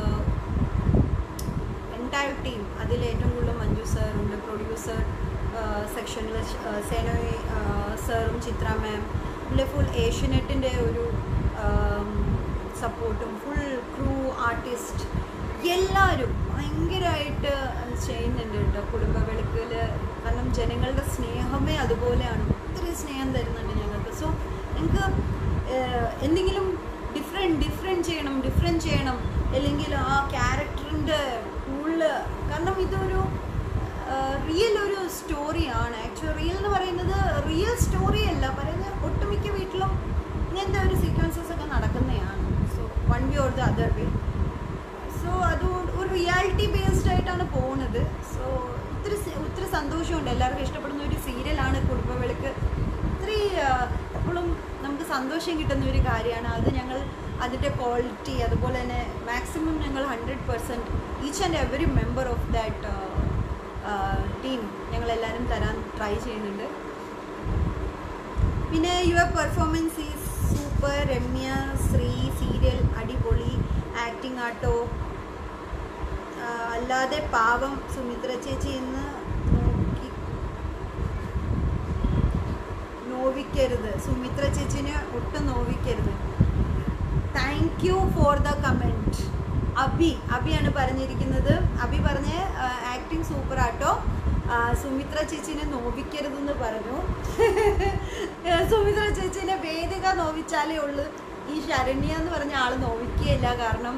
എൻറ്റയർ ടീം, അതിൽ ഏറ്റവും കൂടുതൽ മഞ്ജു സാറുണ്ട്, പ്രൊഡ്യൂസർ സെക്ഷനിൽ സേനോയ് സാറും ചിത്ര മാം, പിന്നെ ഫുൾ ഏഷ്യനെറ്റിൻ്റെ ഒരു സപ്പോർട്ടും ഫുൾ ക്രൂ, ആർട്ടിസ്റ്റ് എല്ലാവരും ഭയങ്കരമായിട്ട് ചെയ്യുന്നുണ്ട് കേട്ടോ കുടുംബവിളക്കിൽ. കാരണം ജനങ്ങളുടെ സ്നേഹമേ അതുപോലെയാണ്, ഒത്തിരി സ്നേഹം തരുന്നുണ്ട് ഞങ്ങൾക്ക്. സോ ഞങ്ങൾക്ക് എന്തെങ്കിലും ഡിഫറെൻറ്റ് ഡിഫറെൻറ്റ് ചെയ്യണം ഡിഫറെൻറ്റ് ചെയ്യണം അല്ലെങ്കിൽ ആ ക്യാരക്ടറിൻ്റെ ഉള്ളിൽ, കാരണം ഇതൊരു റിയൽ ഒരു സ്റ്റോറിയാണ്. ആക്ച്വലി റിയൽ എന്ന് പറയുന്നത് റിയൽ സ്റ്റോറി അല്ല പറയുന്നത്, ഒട്ടുമിക്ക വീട്ടിലും ഇങ്ങനത്തെ ഒരു സീക്വൻസസ് ഒക്കെ നടക്കുന്നതാണ്. So one way or the other way. So അത് ഒരു റിയാലിറ്റി ബേസ്ഡ് ആയിട്ടാണ് പോകുന്നത്. സോ ഒത്തിരി ഒത്തിരി സന്തോഷമുണ്ട്. എല്ലാവർക്കും ഇഷ്ടപ്പെടുന്ന ഒരു സീരിയലാണ് കുടുംബവിളക്ക്. ഒത്തിരി എപ്പോഴും നമുക്ക് സന്തോഷം കിട്ടുന്ന ഒരു കാര്യമാണ് അത്. ഞങ്ങൾ അതിൻ്റെ ക്വാളിറ്റി അതുപോലെ തന്നെ മാക്സിമം ഞങ്ങൾ hundred percent each and every member of that team ഞങ്ങളെല്ലാവരും തരാൻ ട്രൈ ചെയ്യുന്നുണ്ട്. പിന്നെ your performance is super. Ramya Sree serial അടിപൊളി, ആക്ടിങ് ആട്ടോ. അല്ലാതെ പാവം സുമിത്ര ചേച്ചി എന്ന് നോക്കി നോവിക്കരുത്, സുമിത്ര ചേച്ചിനെ ഒട്ടും നോവിക്കരുത്. Thank you for the comment. Abi അബിയാണ് പറഞ്ഞിരിക്കുന്നത്. അബി പറഞ്ഞ് ആക്ടിങ് സൂപ്പർ ആട്ടോ, സുമിത്ര ചേച്ചിനെ നോവിക്കരുതെന്ന് പറഞ്ഞു. സുമിത്ര ചേച്ചിനെ വേദിക നോവിച്ചാലേ ഉള്ളൂ, ഈ ശരണ്യ എന്ന് പറഞ്ഞ ആൾ നോവിക്കുകയില്ല. കാരണം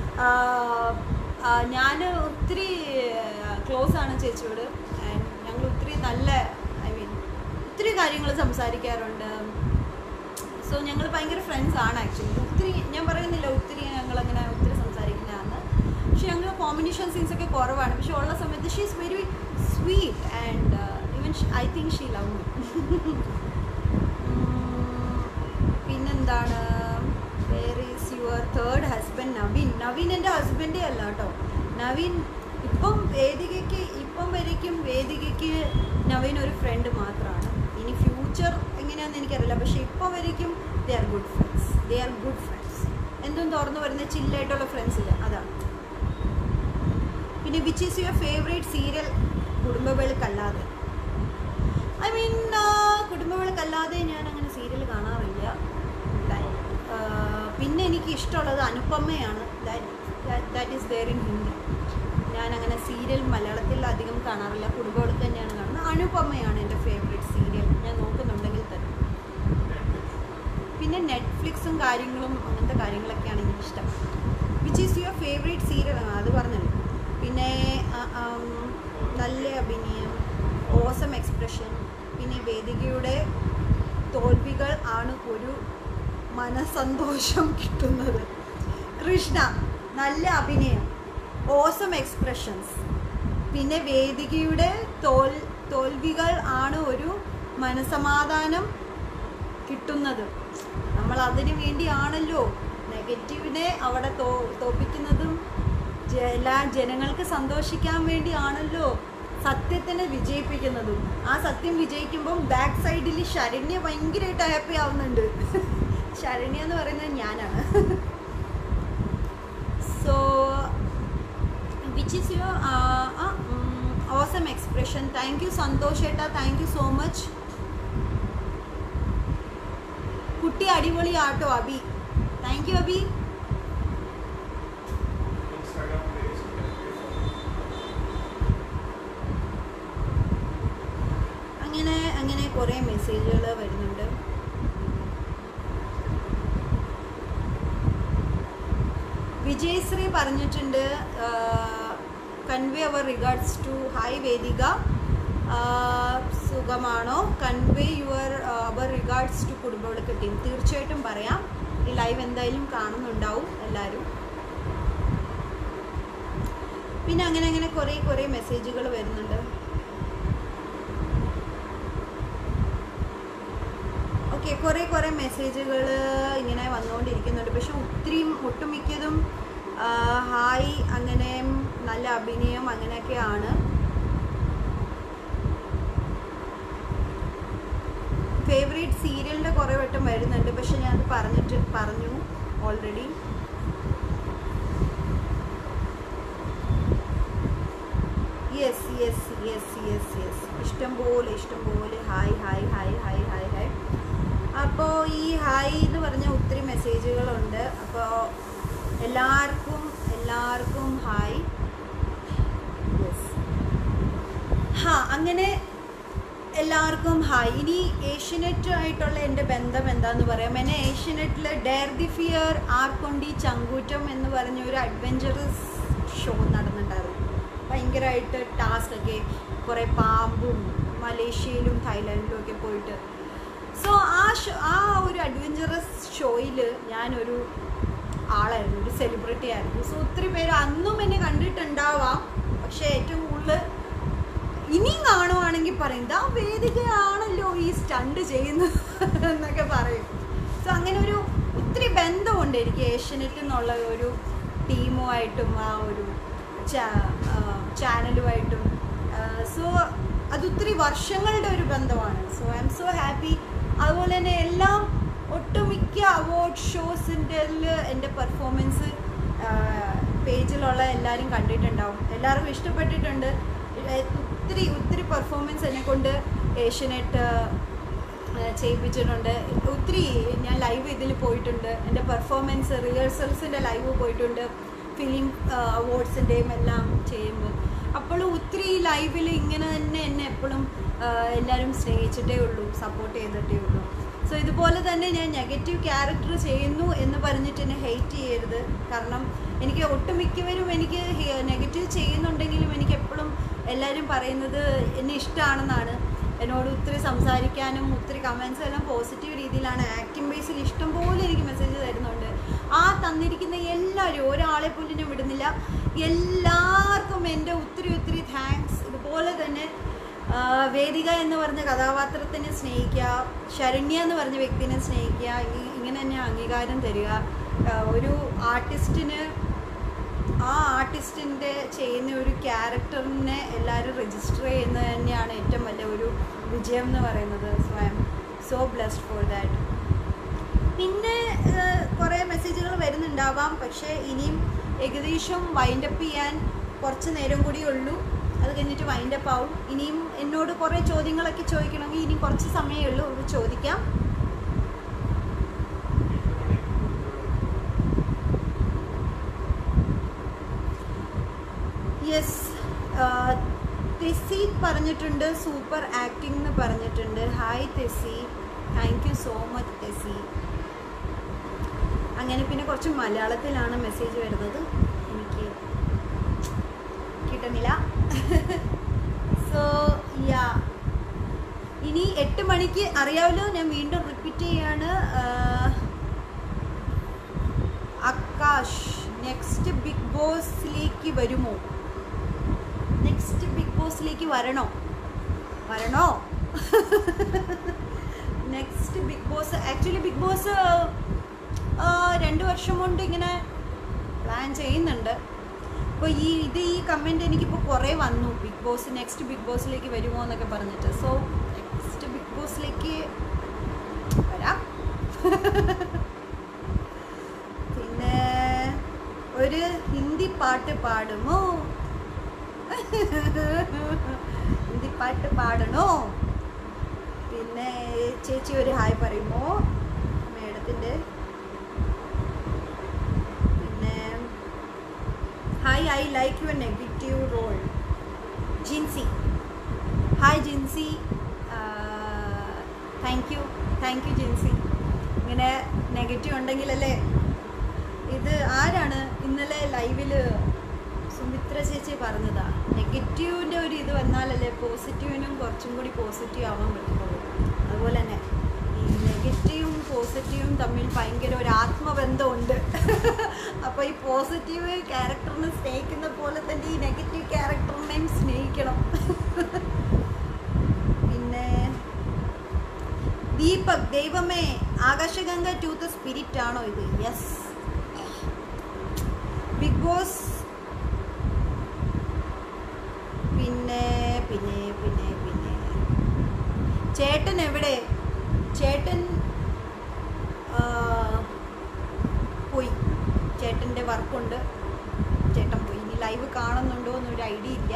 ഞാൻ ഒത്തിരി ക്ലോസ് ആണ് ചേച്ചിയോട്. ആൻഡ് ഞങ്ങൾ ഒത്തിരി നല്ല ഐ മീൻ ഒത്തിരി കാര്യങ്ങൾ സംസാരിക്കാറുണ്ട്. സോ ഞങ്ങൾ ഭയങ്കര ഫ്രണ്ട്സ് ആണ് ആക്ച്വലി. ഒത്തിരി ഞാൻ പറയുന്നില്ല ഒത്തിരി ഞങ്ങളങ്ങനെ ഒത്തിരി സംസാരിക്കുന്നതാണ്. പക്ഷെ ഞങ്ങൾ കോമ്പിനേഷൻ സീൻസൊക്കെ കുറവാണ്. പക്ഷെ ഉള്ള സമയത്ത് she is very sweet and even I think she love me. പിന്നെന്താണ്, where is your third husband? Naveen. Naveen എൻ്റെ ഹസ്ബൻഡേ അല്ല കേട്ടോ. നവീൻ ഇപ്പം വേദികയ്ക്ക് ഇപ്പം വരയ്ക്കും വേദികയ്ക്ക് നവീൻ ഒരു ഫ്രണ്ട് മാത്രമാണ്. ഇനി ഫ്യൂച്ചർ എങ്ങനെയാണെന്ന് എനിക്കറിയില്ല. പക്ഷേ ഇപ്പം വരയ്ക്കും they are good friends. They are good friends. എന്തും തുറന്നു വരുന്ന ചില്ലായിട്ടുള്ള ഫ്രണ്ട്സ് ഇല്ല, അതാണ്. പിന്നെ which is your favourite serial? കുടുംബവിളക്കല്ലാതെ. ഐ മീൻ കുടുംബവിളക്കല്ലാതെ ഞാൻ അങ്ങനെ സീരിയൽ കാണാറില്ല. പിന്നെ എനിക്ക് ഇഷ്ടമുള്ളത് അനുപമയാണ്. That is there in Hindi. ഞാൻ അങ്ങനെ സീരിയൽ മലയാളത്തിൽ അധികം കാണാറില്ല. കുടുംബവിളക്ക് തന്നെയാണ് കാണുന്നത്. അനുപമയാണ് എൻ്റെ ഫേവറേറ്റ് സീരിയൽ ഞാൻ നോക്കുന്നുണ്ടെങ്കിൽ തന്നെ. പിന്നെ നെറ്റ്ഫ്ലിക്സും കാര്യങ്ങളും അങ്ങനത്തെ കാര്യങ്ങളൊക്കെയാണ് എനിക്കിഷ്ടം. Which is your favourite serial? അത് പറഞ്ഞല്ലോ. പിന്നെ നല്ല അഭിനയം, ഓസം എക്സ്പ്രഷൻ, പിന്നെ വേദികയുടെ തോൽവികൾ ആണ് ഒരു മനസ്സന്തോഷം കിട്ടുന്നത്. കൃഷ്ണ, നല്ല അഭിനയം, ഓസം എക്സ്പ്രഷൻസ്, പിന്നെ വേദികയുടെ തോൽ തോൽവികൾ ആണ് ഒരു മനസമാധാനം കിട്ടുന്നത്. നമ്മൾ അതിനു വേണ്ടിയാണല്ലോ നെഗറ്റീവിനെ അവിടെ തോ തോപ്പിക്കുന്നതും എല്ലാ ജനങ്ങൾക്ക് സന്തോഷിക്കാൻ വേണ്ടിയാണല്ലോ സത്യത്തിനെ വിജയിപ്പിക്കുന്നതും. ആ സത്യം വിജയിക്കുമ്പം ബാക്ക് സൈഡിൽ ശരണ്യ ഭയങ്കരമായിട്ട് ഹാപ്പി ആവുന്നുണ്ട്. ശരണ്യ എന്ന് പറയുന്നത് ഞാനാണ്. So which is your awesome expression? Thank you Santhosh ഏട്ടാ, താങ്ക് യു സോ മച്ച്. കുട്ടി അടിപൊളി ആട്ടോ അബി. Thank you Abi. അങ്ങനെ അങ്ങനെ കുറേ മെസ്സേജുകൾ വരുന്നുണ്ട്. വിജയശ്രീ പറഞ്ഞിട്ടുണ്ട് convey our regards to hi Vedika, സുഖമാണോ? Convey your our regards to Kudumbavilakku team. തീർച്ചയായിട്ടും പറയാം. ഈ ലൈവ് എന്തായാലും കാണുന്നുണ്ടാവും എല്ലാവരും. പിന്നെ അങ്ങനെ അങ്ങനെ കുറേ കുറേ മെസ്സേജുകൾ വരുന്നുണ്ട്. ഓക്കെ, കുറേ കുറേ മെസ്സേജുകൾ ഇങ്ങനെ വന്നുകൊണ്ടിരിക്കുന്നുണ്ട്. പക്ഷെ ഒത്തിരിയും ഒട്ടുമിക്കതും ഹായ്, അങ്ങനെ നല്ല അഭിനയം അങ്ങനെയൊക്കെയാണ്. ഫേവറേറ്റ് സീരിയലിൻ്റെ കുറേ വട്ടം വരുന്നുണ്ട്. പക്ഷെ ഞാനത് പറഞ്ഞിട്ട് പറഞ്ഞു already. Yes yes yes yes yes ഇഷ്ടംപോലെ ഇഷ്ടംപോലെ hi hi hi hi hi hi. അപ്പോൾ ഈ ഹായ് എന്ന് പറഞ്ഞ ഒത്തിരി മെസ്സേജുകളുണ്ട്. അപ്പോൾ എല്ലാവർക്കും എല്ലാവർക്കും ഹായ്. യെസ്, ഹാ, അങ്ങനെ എല്ലാവർക്കും ഹായ്. ഇനി ഏഷ്യനെറ്റ് ആയിട്ടുള്ള എൻ്റെ ബന്ധം എന്താണെന്ന് പറയാം. എന്നെ ഏഷ്യനെറ്റിൽ ഡെയർ ദി ഫിയർ ആർക്കൊണ്ടി ചങ്കൂറ്റം എന്ന് പറഞ്ഞ ഒരു അഡ്വെഞ്ചറസ് ഷോ നടന്നിട്ടുണ്ടായിരുന്നു. ഭയങ്കരമായിട്ട് ടാസ്കൊക്കെ, കുറേ പാമ്പും മലേഷ്യയിലും തായ്ലാൻഡിലും ഒക്കെ പോയിട്ട്. സോ ആ ഷോ ആ ഒരു അഡ്വെഞ്ചറസ് ഷോയിൽ ഞാനൊരു ആളായിരുന്നു, ഒരു സെലിബ്രിറ്റി ആയിരുന്നു. സോ ഒത്തിരി പേര് അന്നും എന്നെ കണ്ടിട്ടുണ്ടാവാം. പക്ഷേ ഏറ്റവും കൂടുതൽ ഇനിയും കാണുവാണെങ്കിൽ പറയും ആ വേദികയാണല്ലോ ഈ സ്റ്റണ്ട് ചെയ്യുന്നത് എന്നൊക്കെ പറയും. സോ അങ്ങനെ ഒരു ഒത്തിരി ബന്ധമുണ്ട് എനിക്ക് ഏഷ്യനെറ്റ് എന്നുള്ള ഒരു ടീമുമായിട്ടും ആ ഒരു ചാനലുമായിട്ടും. സോ അതൊത്തിരി വർഷങ്ങളുടെ ഒരു ബന്ധമാണ്. So I am so happy. അതുപോലെ തന്നെ എല്ലാം ഒട്ടുമിക്ക അവാർഡ് ഷോസിൻ്റെ എൻ്റെ പെർഫോമൻസ് പേജിലുള്ള എല്ലാവരും കണ്ടിട്ടുണ്ടാവും. എല്ലാവർക്കും ഇഷ്ടപ്പെട്ടിട്ടുണ്ട്. ഒത്തിരി ഒത്തിരി പെർഫോമൻസ് എന്നെ കൊണ്ട് ഏഷ്യനെറ്റ് ചെയ്യിപ്പിച്ചിട്ടുണ്ട്. ഒത്തിരി ഞാൻ ലൈവ് ഇതിൽ പോയിട്ടുണ്ട്. എൻ്റെ പെർഫോമൻസ് റിഹേഴ്സൽസിൻ്റെ ലൈവ് പോയിട്ടുണ്ട്, ഫിലിം അവാർഡ്സിൻ്റെയും എല്ലാം ചെയ്യുമ്പോൾ. അപ്പോഴും ഒത്തിരി ലൈവിൽ ഇങ്ങനെ തന്നെ എന്നെ എപ്പോഴും എല്ലാവരും സ്നേഹിച്ചിട്ടേ ഉള്ളൂ, സപ്പോർട്ട് ചെയ്തിട്ടേ ഉള്ളൂ. സോ ഇതുപോലെ തന്നെ ഞാൻ നെഗറ്റീവ് ക്യാരക്ടർ ചെയ്യുന്നു എന്ന് പറഞ്ഞിട്ട് എന്നെ ഹെയ്റ്റ് ചെയ്യരുത്. കാരണം എനിക്ക് ഒട്ടുമിക്കവരും എനിക്ക് നെഗറ്റീവ് ചെയ്യുന്നുണ്ടെങ്കിലും എനിക്ക് എപ്പോഴും എല്ലാവരും പറയുന്നത് എന്നെ ഇഷ്ടമാണെന്നാണ്. എന്നോട് ഒത്തിരി സംസാരിക്കാനും ഒത്തിരി കമൻസ് എല്ലാം പോസിറ്റീവ് രീതിയിലാണ്. ആക്ടിങ് ബേസിൽ ഇഷ്ടംപോലെ എനിക്ക് മെസ്സേജ് തരുന്നുണ്ട്. ആ തന്നിരിക്കുന്ന എല്ലാവരും ഒരാളെ പോലും ഞാൻ വിടുന്നില്ല. എല്ലാവർക്കും എൻ്റെ ഒത്തിരി ഒത്തിരി താങ്ക്സ്. ഇതുപോലെ തന്നെ വേദിക എന്ന് പറഞ്ഞ കഥാപാത്രത്തിനെ സ്നേഹിക്കുക, ശരണ്യ എന്ന് പറഞ്ഞ വ്യക്തിനെ സ്നേഹിക്കുക, ഇങ്ങനെ തന്നെ അംഗീകാരം തരിക. ഒരു ആർട്ടിസ്റ്റിന് ആ ആർട്ടിസ്റ്റിൻ്റെ ചെയ്യുന്ന ഒരു ക്യാരക്ടറിനെ എല്ലാവരും രജിസ്റ്റർ ചെയ്യുന്നത് തന്നെയാണ് ഏറ്റവും വലിയ ഒരു വിജയം എന്ന് പറയുന്നത്. So I am so blessed for that. പിന്നെ കുറേ മെസ്സേജുകൾ വരുന്നുണ്ടാവാം. പക്ഷേ ഇനിയും ഏകദേശം വൈൻഡപ്പ് ചെയ്യാൻ കുറച്ച് നേരം കൂടി ഉള്ളൂ. അത് കഴിഞ്ഞിട്ട് വൈൻഡപ്പ് ആവും. ഇനിയും എന്നോട് കുറേ ചോദ്യങ്ങളൊക്കെ ചോദിക്കണമെങ്കിൽ ഇനി കുറച്ച് സമയമേ ഉള്ളൂ, അത് ചോദിക്കാം. യെസ്, തെസി പറഞ്ഞിട്ടുണ്ട് സൂപ്പർ ആക്ടിംഗ് എന്ന് പറഞ്ഞിട്ടുണ്ട്. Hi Tessy, thank you so much Tessy. അങ്ങനെ പിന്നെ കുറച്ച് മലയാളത്തിലാണ് മെസ്സേജ് വരുന്നത്, എനിക്ക് കിട്ടുന്നില്ല. സോ യാ, ഇനി എട്ട് മണിക്ക് അറിയാമല്ലോ, ഞാൻ വീണ്ടും റിപ്പീറ്റ് ചെയ്യാണ്. ആകാശ് നെക്സ്റ്റ് ബിഗ് ബോസിലേക്ക് വരുമോ? നെക്സ്റ്റ് ബിഗ് ബോസിലേക്ക് വരണോ വരണോ next Bigg Boss actually Bigg Boss രണ്ട് വർഷം കൊണ്ട് ഇങ്ങനെ പ്ലാൻ ചെയ്യുന്നുണ്ട്. അപ്പോൾ ഈ ഇത് ഈ കമൻറ്റ് എനിക്കിപ്പോൾ കുറേ വന്നു, ബിഗ് ബോസ് നെക്സ്റ്റ് ബിഗ് ബോസിലേക്ക് വരുമോ എന്നൊക്കെ പറഞ്ഞിട്ട്. സോ നെക്സ്റ്റ് ബിഗ് ബോസിലേക്ക് വരാം. പിന്നെ ഒരു ഹിന്ദി പാട്ട് പാടുമോ? ഹിന്ദി പാട്ട് പാടണോ? പിന്നെ ചേച്ചി ഒരു ഹായ് പറയുമോ മേഡത്തിൻ്റെ? പിന്നെ hi, I like your negative role. Jincy, hi Jincy. Thank you thank you Jincy. ഇങ്ങനെ നെഗറ്റീവ് ഉണ്ടെങ്കിലല്ലേ. ഇത് ആരാണ് ഇന്നലെ ലൈവിൽ സുമിത്ര ചേച്ചി പറഞ്ഞതാ, നെഗറ്റീവിൻ്റെ ഒരു ഇത് വന്നാലല്ലേ പോസിറ്റീവിനും കുറച്ചും കൂടി പോസിറ്റീവ് ആവാൻ പറ്റുള്ളൂ. അതുപോലെ തന്നെ ഈ നെഗറ്റീവും പോസിറ്റീവും തമ്മിൽ ഭയങ്കര ഒരു ആത്മബന്ധമുണ്ട്. അപ്പോൾ ഈ പോസിറ്റീവ് ക്യാരക്ടറിനെ സ്നേഹിക്കുന്ന പോലെ തന്നെ ഈ നെഗറ്റീവ് ക്യാരക്ടറിനെയും സ്നേഹിക്കണം. പിന്നെ ദീപക്, ദൈവമേ ആകാശഗംഗ ടു ദ സ്പിരിറ്റ് ആണോ ഇത്? യെസ്. Bigg Boss. പിന്നെ പിന്നെ പിന്നെ പിന്നെ ചേട്ടൻ എവിടെ? ചേട്ടൻ പോയി, ചേട്ടൻ്റെ വർക്കുണ്ട്, ചേട്ടൻ പോയി. ഇനി ലൈവ് കാണുന്നുണ്ടോ എന്നൊരു ഐഡിയ ഇല്ല.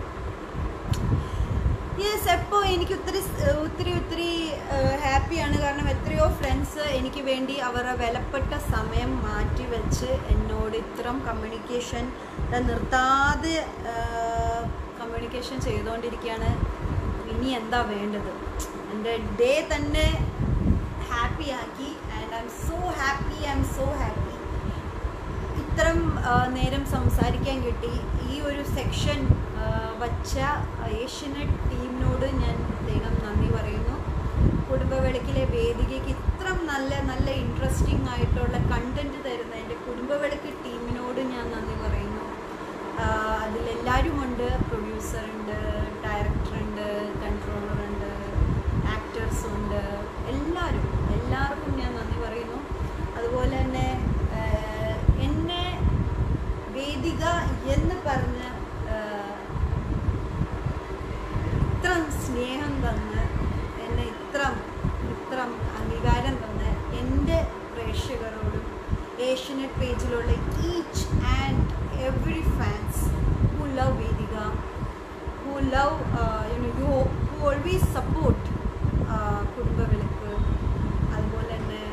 യെസ്, എപ്പോൾ എനിക്ക് ഒത്തിരി ഒത്തിരി ഒത്തിരി ഹാപ്പിയാണ്. കാരണം എത്രയോ ഫ്രണ്ട്സ് എനിക്ക് വേണ്ടി അവരുടെ വിലപ്പെട്ട സമയം മാറ്റി വെച്ച് എന്നോട് ഇത്തരം കമ്മ്യൂണിക്കേഷൻ നിർത്താതെ കമ്മ്യൂണിക്കേഷൻ ചെയ്തുകൊണ്ടിരിക്കുകയാണ്. ഇനി എന്താ വേണ്ടത്? എൻ്റെ ഡേ തന്നെ ഹാപ്പിയാക്കി. And I am so happy, I am so happy. ഇത്തരം നേരം സംസാരിക്കാൻ കിട്ടി. ഈ ഒരു സെക്ഷൻ വച്ച ഏഷ്യനെറ്റ് ടീമിനോട് ഞാൻ പ്രത്യേകം നന്ദി പറയുന്നു. കുടുംബവിളക്കിലെ വേദികയ്ക്ക് ഇത്രം നല്ല നല്ല ഇൻട്രസ്റ്റിംഗ് ആയിട്ടുള്ള കണ്ടൻറ്റ് തരുന്ന എൻ്റെ കുടുംബവിളക്ക് ടീമിനോട് ഞാൻ നന്ദി പറയുന്നു. അതിലെല്ലാവരുമുണ്ട്. പ്രൊഡ്യൂസറുണ്ട്, ഡയറക്ടറുണ്ട്, കൺട്രോളറുണ്ട്, ആക്ടേഴ്സുണ്ട്, എല്ലാവരും എല്ലാവർക്കും ഞാൻ നന്ദി പറയുന്നു. അതുപോലെ തന്നെ എന്നെ വേദിക എന്ന് പറഞ്ഞ് ഇത്ര സ്നേഹം തന്ന് എന്നെ ഇത്ര ഇത്ര അംഗീകാരം തന്ന് എൻ്റെ പ്രേക്ഷകരോടും ഏഷ്യനെറ്റ് പേജിലുള്ള each and every fans who love Vedika, who love uh, you know you who always support Kudumbavilakku. അതുപോലെ തന്നെ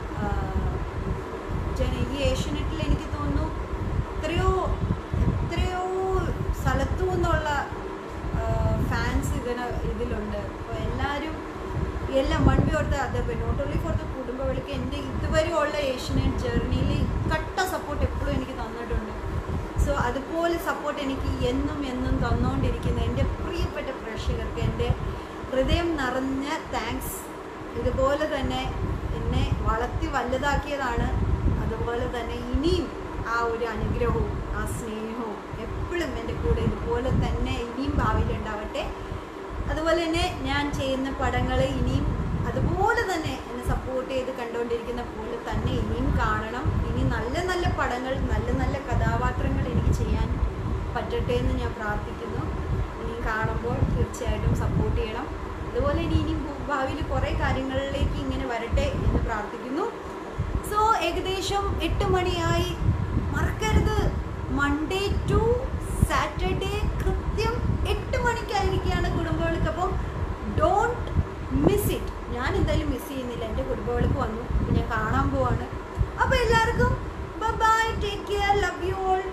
ഈ ഏഷ്യനെറ്റിൽ എനിക്ക് തോന്നുന്നു എത്രയോ എത്രയോ സ്ഥലത്തു നിന്നുള്ള ഫാൻസ് ഇതിന് ഇതിലുണ്ട്. അപ്പോൾ എല്ലാവരും എല്ലാം one way or the other way, not only for the Kudumbavilakku, എൻ്റെ ഇതുവരെയുള്ള ഏഷ്യനെറ്റ് ജേർണിയിൽ കട്ട സപ്പോർട്ട് എപ്പോഴും എനിക്ക് തന്നിട്ടുണ്ട്. സോ അതുപോലെ സപ്പോർട്ട് എനിക്ക് എന്നും എന്നും തന്നുകൊണ്ടിരിക്കുന്ന എൻ്റെ പ്രിയപ്പെട്ട പ്രേക്ഷകർക്ക് എൻ്റെ ഹൃദയം നിറഞ്ഞ താങ്ക്സ്. ഇതുപോലെ തന്നെ എന്നെ വളർത്തി വലുതാക്കിയതാണ്. അതുപോലെ തന്നെ ഇനിയും ആ ഒരു അനുഗ്രഹവും ആ സ്നേഹവും എപ്പോഴും എൻ്റെ കൂടെ ഇതുപോലെ തന്നെ ഇനിയും ഭാവിയിലുണ്ടാവട്ടെ. അതുപോലെ തന്നെ ഞാൻ ചെയ്യുന്ന പടങ്ങൾ ഇനിയും അതുപോലെ തന്നെ എന്നെ സപ്പോർട്ട് ചെയ്ത് കണ്ടുകൊണ്ടിരിക്കുന്ന പോലെ തന്നെ ഇനിയും കാണണം. ഇനി നല്ല നല്ല പടങ്ങൾ, നല്ല നല്ല കഥാപാത്രങ്ങൾ എനിക്ക് ചെയ്യാൻ പറ്റട്ടെ എന്ന് ഞാൻ പ്രാർത്ഥിക്കുന്നു. ഇനിയും കാണുമ്പോൾ തീർച്ചയായിട്ടും സപ്പോർട്ട് ചെയ്യണം. അതുപോലെ ഇനി ഇനിയും ഭാവിയിൽ കുറേ കാര്യങ്ങളിലേക്ക് ഇങ്ങനെ വരട്ടെ എന്ന് പ്രാർത്ഥിക്കുന്നു. സോ ഏകദേശം എട്ട് മണിയായി. മറക്കരുത്, മൺഡേ ടു സാറ്റർഡേ കൃത്യം എട്ട് മണിക്കായിരിക്കുകയാണ് കുടുംബവിളക്ക്. അപ്പം ഡോണ്ട് മിസ് ഇറ്റ്. ഞാൻ എന്തായാലും മിസ് ചെയ്യുന്നില്ല. എൻ്റെ കുടുംബവിളക്ക് വന്നു, അപ്പം ഞാൻ കാണാൻ പോവാണ്. അപ്പോൾ എല്ലാവർക്കും bye, take care, love you all.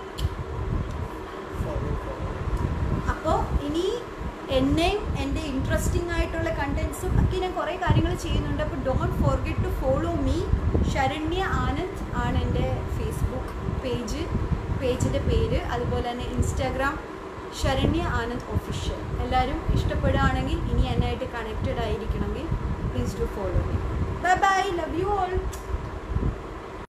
അപ്പോൾ ഇനി എന്നെയും എൻ്റെ ഇൻട്രസ്റ്റിംഗ് ആയിട്ടുള്ള കണ്ടൻസും ഒക്കെ ഞാൻ കുറേ കാര്യങ്ങൾ ചെയ്യുന്നുണ്ട്. അപ്പോൾ don't forget to follow me. Saranya Anand ആണ് എൻ്റെ ഫേസ്ബുക്ക് പേജ്, പേജിൻ്റെ പേര്. അതുപോലെ തന്നെ ഇൻസ്റ്റാഗ്രാം ശരണ്യ ആനന്ദ് ഒഫീഷ്യൽ. എല്ലാവരും ഇഷ്ടപ്പെടുകയാണെങ്കിൽ ഇനി എന്നായിട്ട് കണക്റ്റഡ് ആയിരിക്കണമെങ്കിൽ please to follow me. Bye bye, love you all.